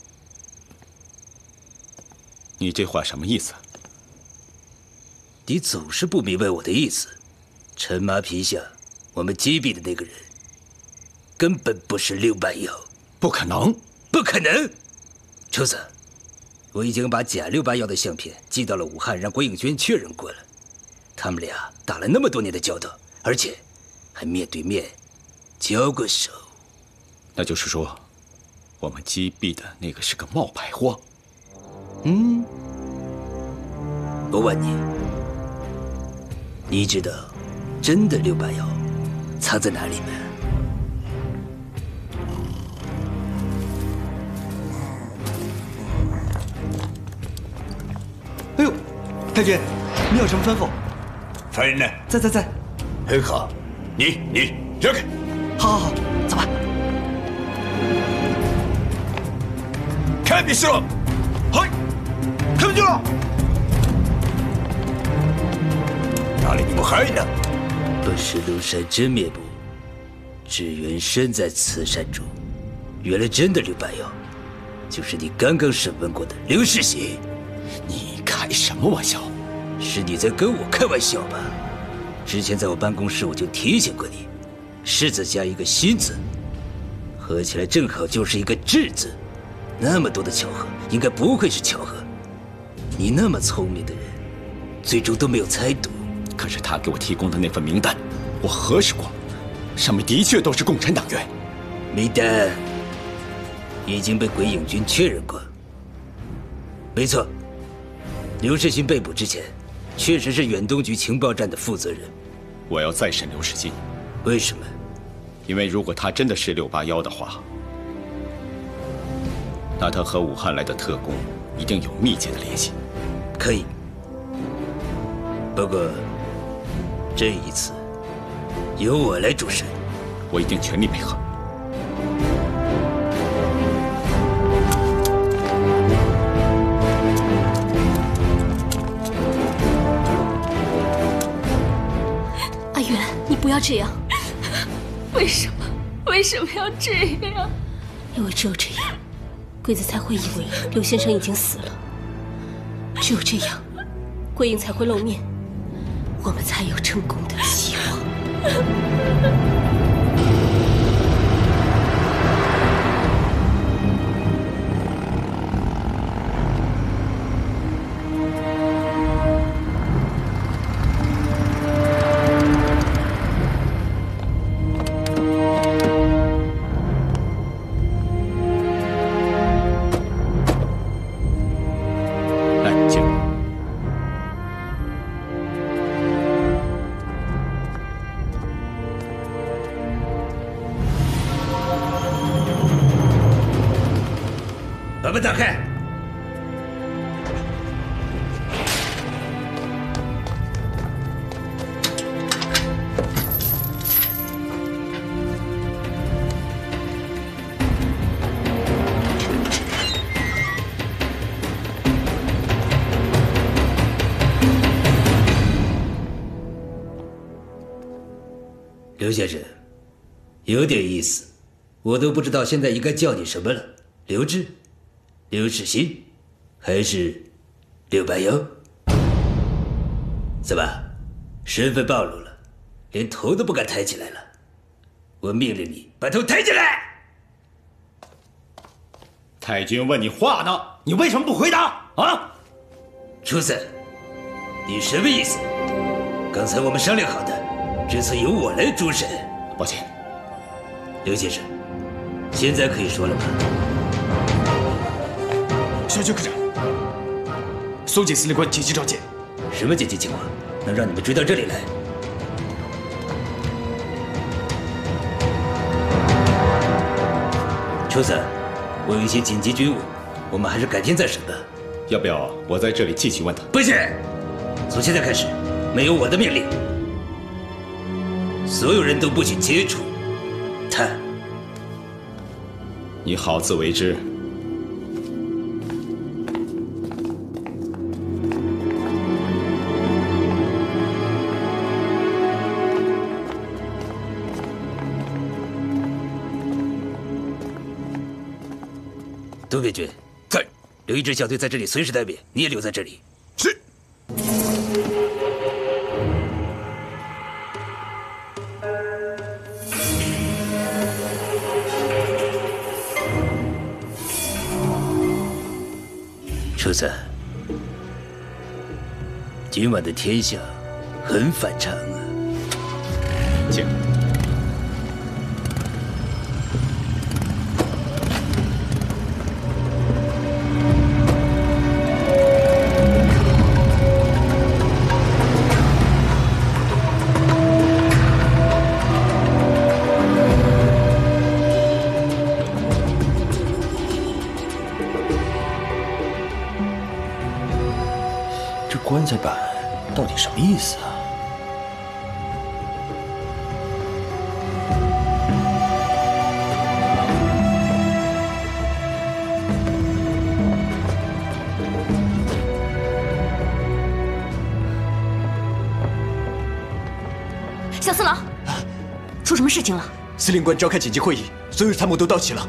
你这话什么意思？ 你总是不明白我的意思。陈麻皮下，我们击毙的那个人，根本不是六百幺。 不可能， 不可能！车子，我已经把假六八幺的相片寄到了武汉，让郭颖娟确认过了。他们俩打了那么多年的交道，而且还面对面交过手。 那就是说，我们击毙的那个是个冒牌货。 嗯，我问你，你知道真的六八幺藏在哪里吗？ 哎呦，太君，你有什么吩咐？ 犯人呢？ 在在在。 很好，你你让开。 好好好，走吧。 开比试了，嗨，开门去了。哪里你不嗨呢？ 本是庐山真面目，只缘身在此山中。原来真的六八幺，就是你刚刚审问过的刘世贤。 你开什么玩笑？ 是你在跟我开玩笑吧？之前在我办公室我就提醒过你，士字加一个心字，合起来正好就是一个智字。那么多的巧合，应该不会是巧合。你那么聪明的人，最终都没有猜对。 可是他给我提供的那份名单，我核实过，上面的确都是共产党员。 名单已经被鬼影军确认过。没错，刘世新被捕之前，确实是远东局情报站的负责人。 我要再审刘世新。 为什么？ 因为如果他真的是六八幺的话，那他和武汉来的特工一定有密切的联系。 可以。不过这一次由我来主审。 我一定全力配合。 要这样！ 为什么？为什么要这样？ 因为只有这样，鬼子才会以为刘先生已经死了。只有这样，桂英才会露面，我们才有成功的希望。 把门打开！刘先生，有点意思，我都不知道现在应该叫你什么了，刘志、刘世新，还是刘白杨？怎么，身份暴露了，连头都不敢抬起来了？我命令你把头抬起来！ 太君问你话呢，你为什么不回答啊？ 初三，你什么意思？刚才我们商量好的，这次由我来主审。 抱歉， 刘先生，现在可以说了吗？ 小邱科长，搜检司令官紧急召见。 什么紧急情况，能让你们追到这里来？初三，我有一些紧急军务，我们还是改天再审吧。 要不要我在这里继续问他？ 不行，从现在开始，没有我的命令，所有人都不许接触他。 你好自为之。 东边君在， 留一支小队在这里随时待命，你也留在这里。 是。 初三，今晚的天象很反常啊。 请。 棺材板到底什么意思啊？ 小四郎，出什么事情了？ 司令官召开紧急会议，所有参谋都到齐了。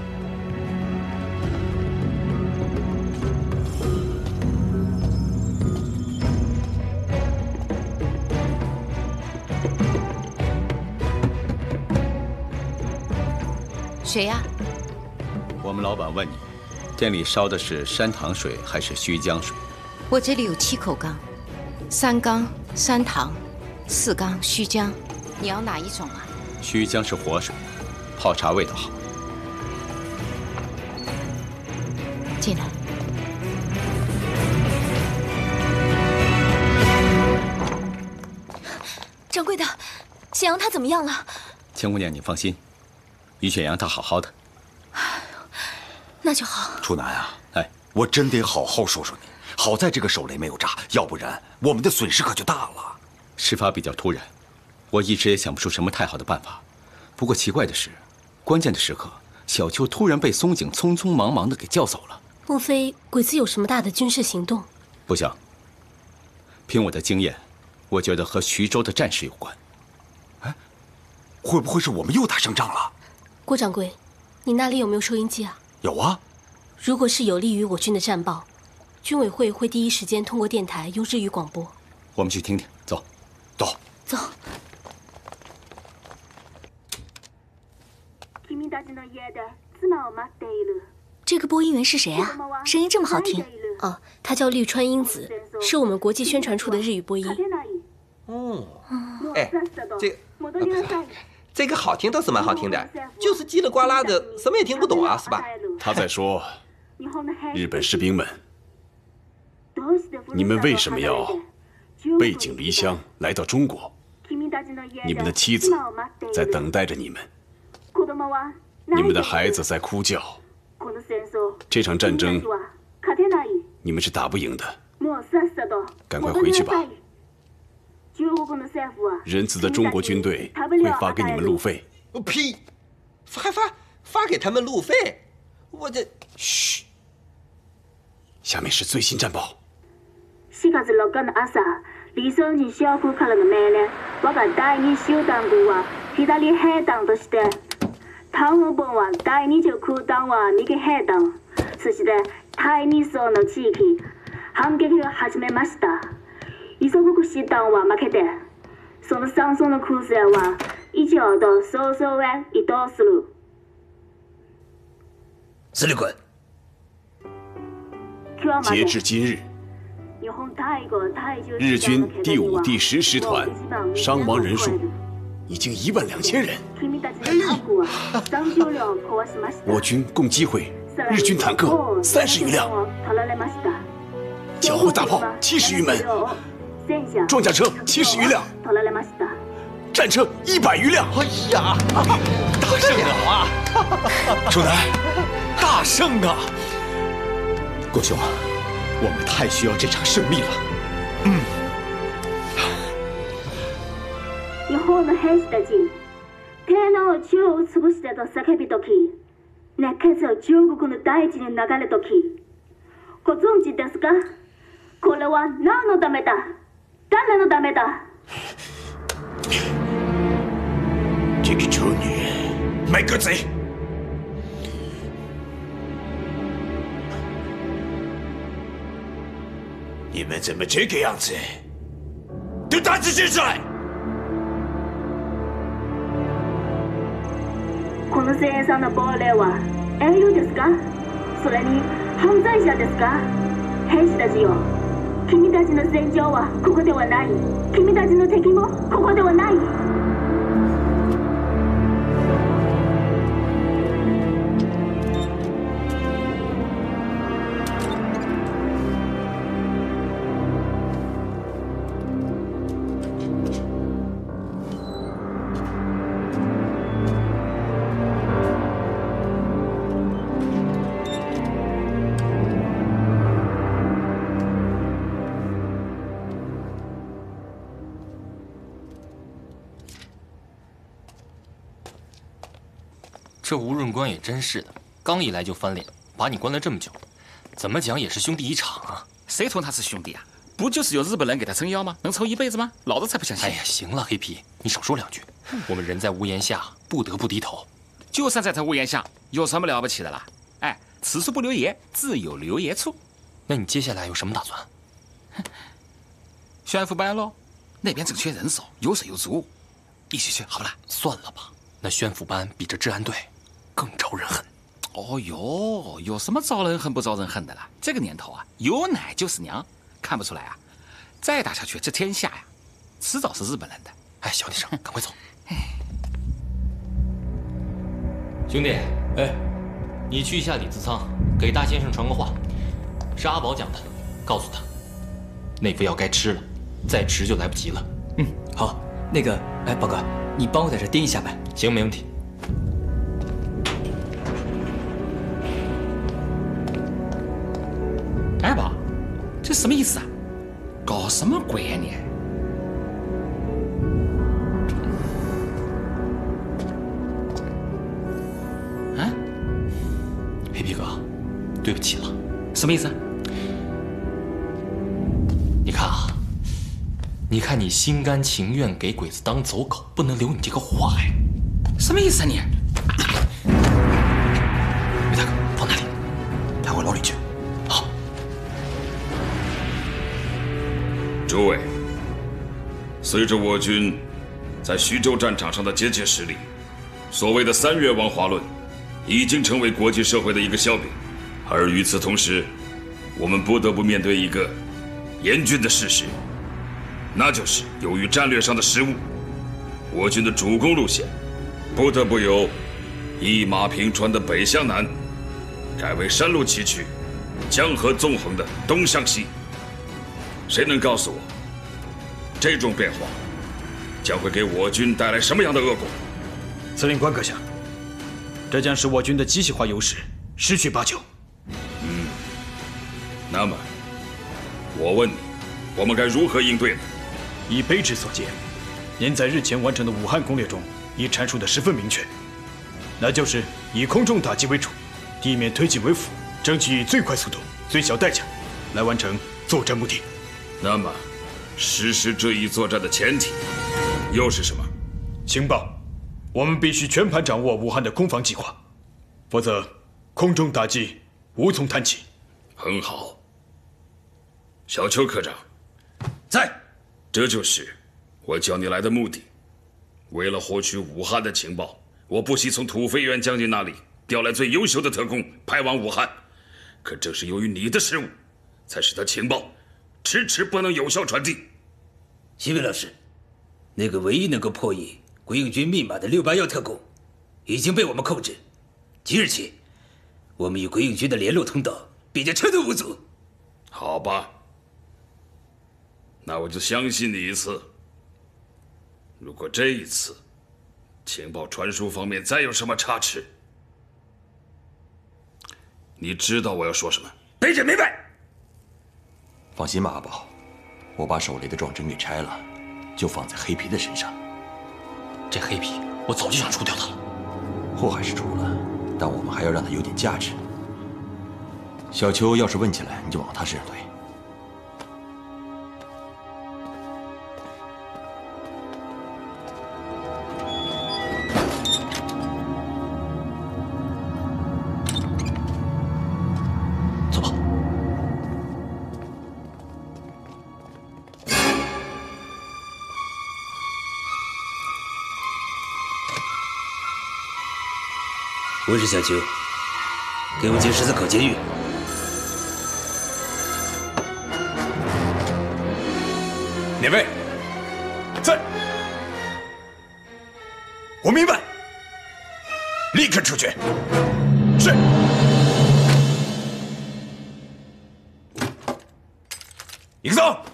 谁呀？ 我们老板问你，店里烧的是山塘水还是须江水？ 我这里有七口缸，三缸山塘，四缸须江，你要哪一种啊？ 须江是活水，泡茶味道好。 进来。 掌柜的，显阳他怎么样了？ 千姑娘，你放心。于显阳他好好的， 那就好。 楚南啊， 哎， 我真得好好说说你。好在这个手雷没有炸，要不然我们的损失可就大了。 事发比较突然，我一时也想不出什么太好的办法。不过奇怪的是，关键的时刻，小邱突然被松井匆匆忙忙的给叫走了。 莫非鬼子有什么大的军事行动？ 不像。凭我的经验，我觉得和徐州的战事有关。哎， 会不会是我们又打胜仗了？ 郭掌柜，你那里有没有收音机啊？ 有啊。 如果是有利于我军的战报，军委会会第一时间通过电台用日语广播。 我们去听听，走， 走， 走。 这个播音员是谁啊？声音这么好听。 哦，他叫绿川英子，是我们国际宣传处的日语播音。 哦，哎，这这个好听倒是蛮好听的，就是叽里呱啦的，什么也听不懂啊，是吧？ 他在说，日本士兵们，你们为什么要背井离乡来到中国？你们的妻子在等待着你们，你们的孩子在哭叫。这场战争，你们是打不赢的，赶快回去吧。仁慈的中国军队会发给你们路费。 屁，还发发给他们路费？我这…… 嘘，下面是最新战报。 しがつろっ日の朝、李承近将軍からの命令、我が第二集団軍は左兵団として、単羽分は第二十九団は右兵団、そして第二層の地域、反撃を始めました。磯国師団は負けて、その三層の空勢は以上と早々へ移動する。 司令官， 截至今日，日军第五、第十师团伤亡人数已经一万两千人。 嘿， 我军共击毁日军坦克三十余辆，缴获大炮七十余门，装甲车七十余辆，战车一百余辆。 哎呀，大胜啊！ 楚南， 大胜啊！ 郭兄，我们太需要这场胜利了。嗯。 日本の兵士たち、帝の中を潰してと叫びとき、熱血を中国の大地に流れとき、ご存知ですか？これは何のためだ？誰のためだ？ 这个丑女，卖个贼！你们怎么这个样子？都大字先生！ この声援さんの亡霊は英雄ですか？それに犯罪者ですか？兵士たちよ、君たちの戦場はここではない。君たちの敵もここではない。 这吴润官也真是的，刚一来就翻脸，把你关了这么久，怎么讲也是兄弟一场啊！ 谁同他是兄弟啊？不就是有日本人给他撑腰吗？能凑一辈子吗？老子才不相信！ 哎呀，行了，黑皮，你少说两句。我们人在屋檐下，不得不低头。 就算在他屋檐下，有什么了不起的啦？哎，此处不留爷，自有留爷处。 那你接下来有什么打算？ 宣府班喽，那边正缺人手，有水有足，一起去好不啦？ 算了吧，那宣府班比这治安队更招人恨。 哦哟，有什么招人恨不招人恨的啦？这个年头啊，有奶就是娘，看不出来啊？再打下去，这天下呀，迟早是日本人的。 哎，小点声，赶快走。兄弟，哎，你去一下李自仓，给大先生传个话，是阿宝讲的，告诉他，那副药该吃了，再迟就来不及了。 嗯，好，那个，哎，宝哥，你帮我在这盯一下呗。 行，没问题。 哎，宝，这什么意思啊？搞什么鬼呀你？啊？ 黑皮哥，对不起了。 什么意思啊？ 你看啊，你看你心甘情愿给鬼子当走狗，不能留你这个祸害， 什么意思啊你？ 于大哥，放哪里？ 带回牢里去。 好。 诸位，随着我军在徐州战场上的节节失利，所谓的三月王华论已经成为国际社会的一个笑柄。而与此同时，我们不得不面对一个严峻的事实，那就是由于战略上的失误，我军的主攻路线不得不由一马平川的北向南，改为山路崎岖、江河纵横的东向西。谁能告诉我，这种变化将会给我军带来什么样的恶果？ 司令官阁下，这将使我军的机械化优势失去八九。 嗯，那么我问你，我们该如何应对呢？ 以卑职所见，您在日前完成的武汉攻略中已阐述得十分明确，那就是以空中打击为主，地面推进为辅，争取以最快速度、最小代价来完成作战目的。 那么，实施这一作战的前提又是什么？ 情报，我们必须全盘掌握武汉的攻防计划，否则空中打击无从谈起。 很好，小邱科长， 在。 这就是我叫你来的目的。为了获取武汉的情报，我不惜从土肥原将军那里调来最优秀的特工，派往武汉。可正是由于你的失误，才使得情报迟迟不能有效传递。 西北老师，那个唯一能够破译国营军密码的六八幺特工，已经被我们控制。即日起，我们与国营军的联络通道便将畅通无阻。 好吧，那我就相信你一次。如果这一次情报传输方面再有什么差池，你知道我要说什么。 卑职明白。 放心吧，阿宝，我把手雷的装针给拆了，就放在黑皮的身上。 这黑皮我早就想除掉它了。 祸害是除了，但我们还要让它有点价值。小邱要是问起来，你就往他身上推。 我是小邱，给我进狮子口监狱。 哪位？在。我明白。立刻处决。是。一个走。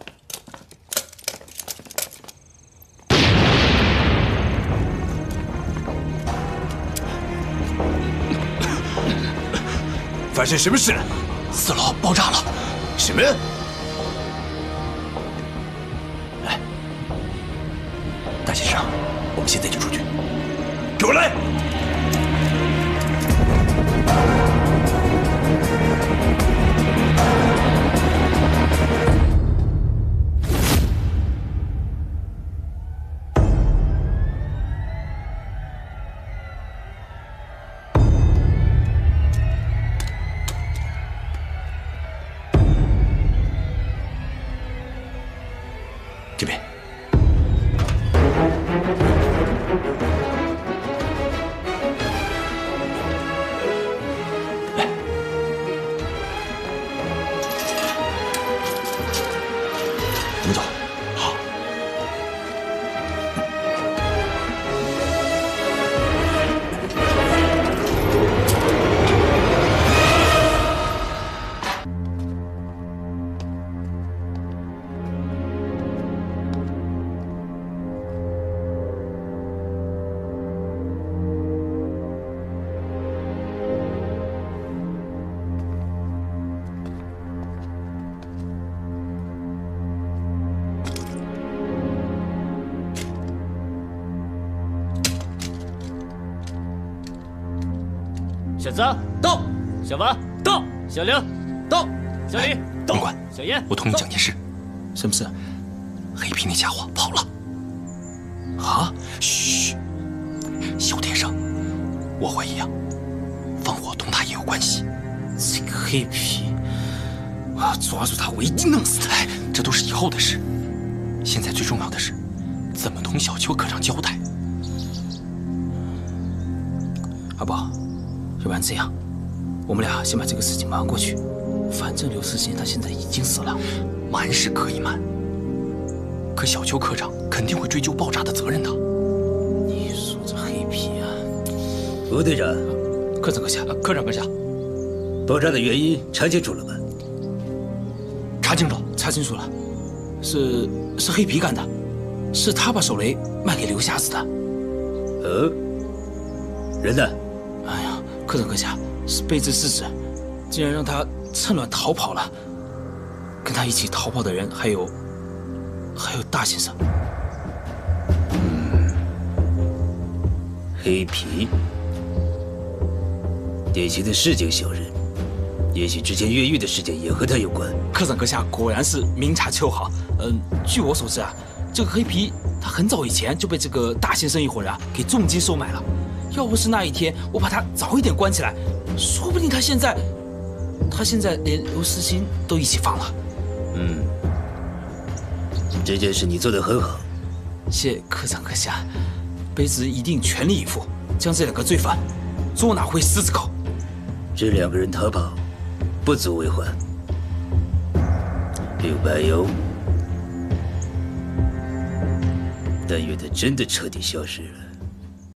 发生什么事了？ 四楼爆炸了！ 什么？ 来，大先生，我们现在就出去。 给我来！ 这边。来，我们走。好。 小子到，小王到，小玲到，小李到， 门管， 小燕， 我同你讲件事。 什么事？ 黑皮那家伙跑了。 啊！嘘， 小天生，我怀疑啊，放火同他也有关系。 这个黑皮，我要抓住他，我一定弄死他。 这都是以后的事，现在最重要的是，怎么同小邱科长交代。 阿宝，要不然这样，我们俩先把这个事情瞒过去。反正刘世新他现在已经死了， 瞒是可以瞒，可小邱科长肯定会追究爆炸的责任的。 你说这黑皮啊， 吴队长， 科长阁下， 科长阁下， 爆炸的原因查清楚了吗？ 查清楚， 查清楚了，是是黑皮干的，是他把手雷卖给刘瞎子的。 呃，人呢？ 哎呀，科长阁下，是卑职失职，竟然让他趁乱逃跑了。跟他一起逃跑的人还有，还有大先生。 嗯，黑皮，典型的市井小人，也许之前越狱的事件也和他有关。 科长阁下果然是明察秋毫。嗯，据我所知啊，这个黑皮他很早以前就被这个大先生一伙人啊给重金收买了。要不是那一天我把他早一点关起来，说不定他现在，他现在连刘世新都一起放了。 嗯，这件事你做得很好， 谢科长阁下，卑职一定全力以赴，将这两个罪犯捉拿回狮子口。 这两个人逃跑，不足为患。刘白油，但愿他真的彻底消失了，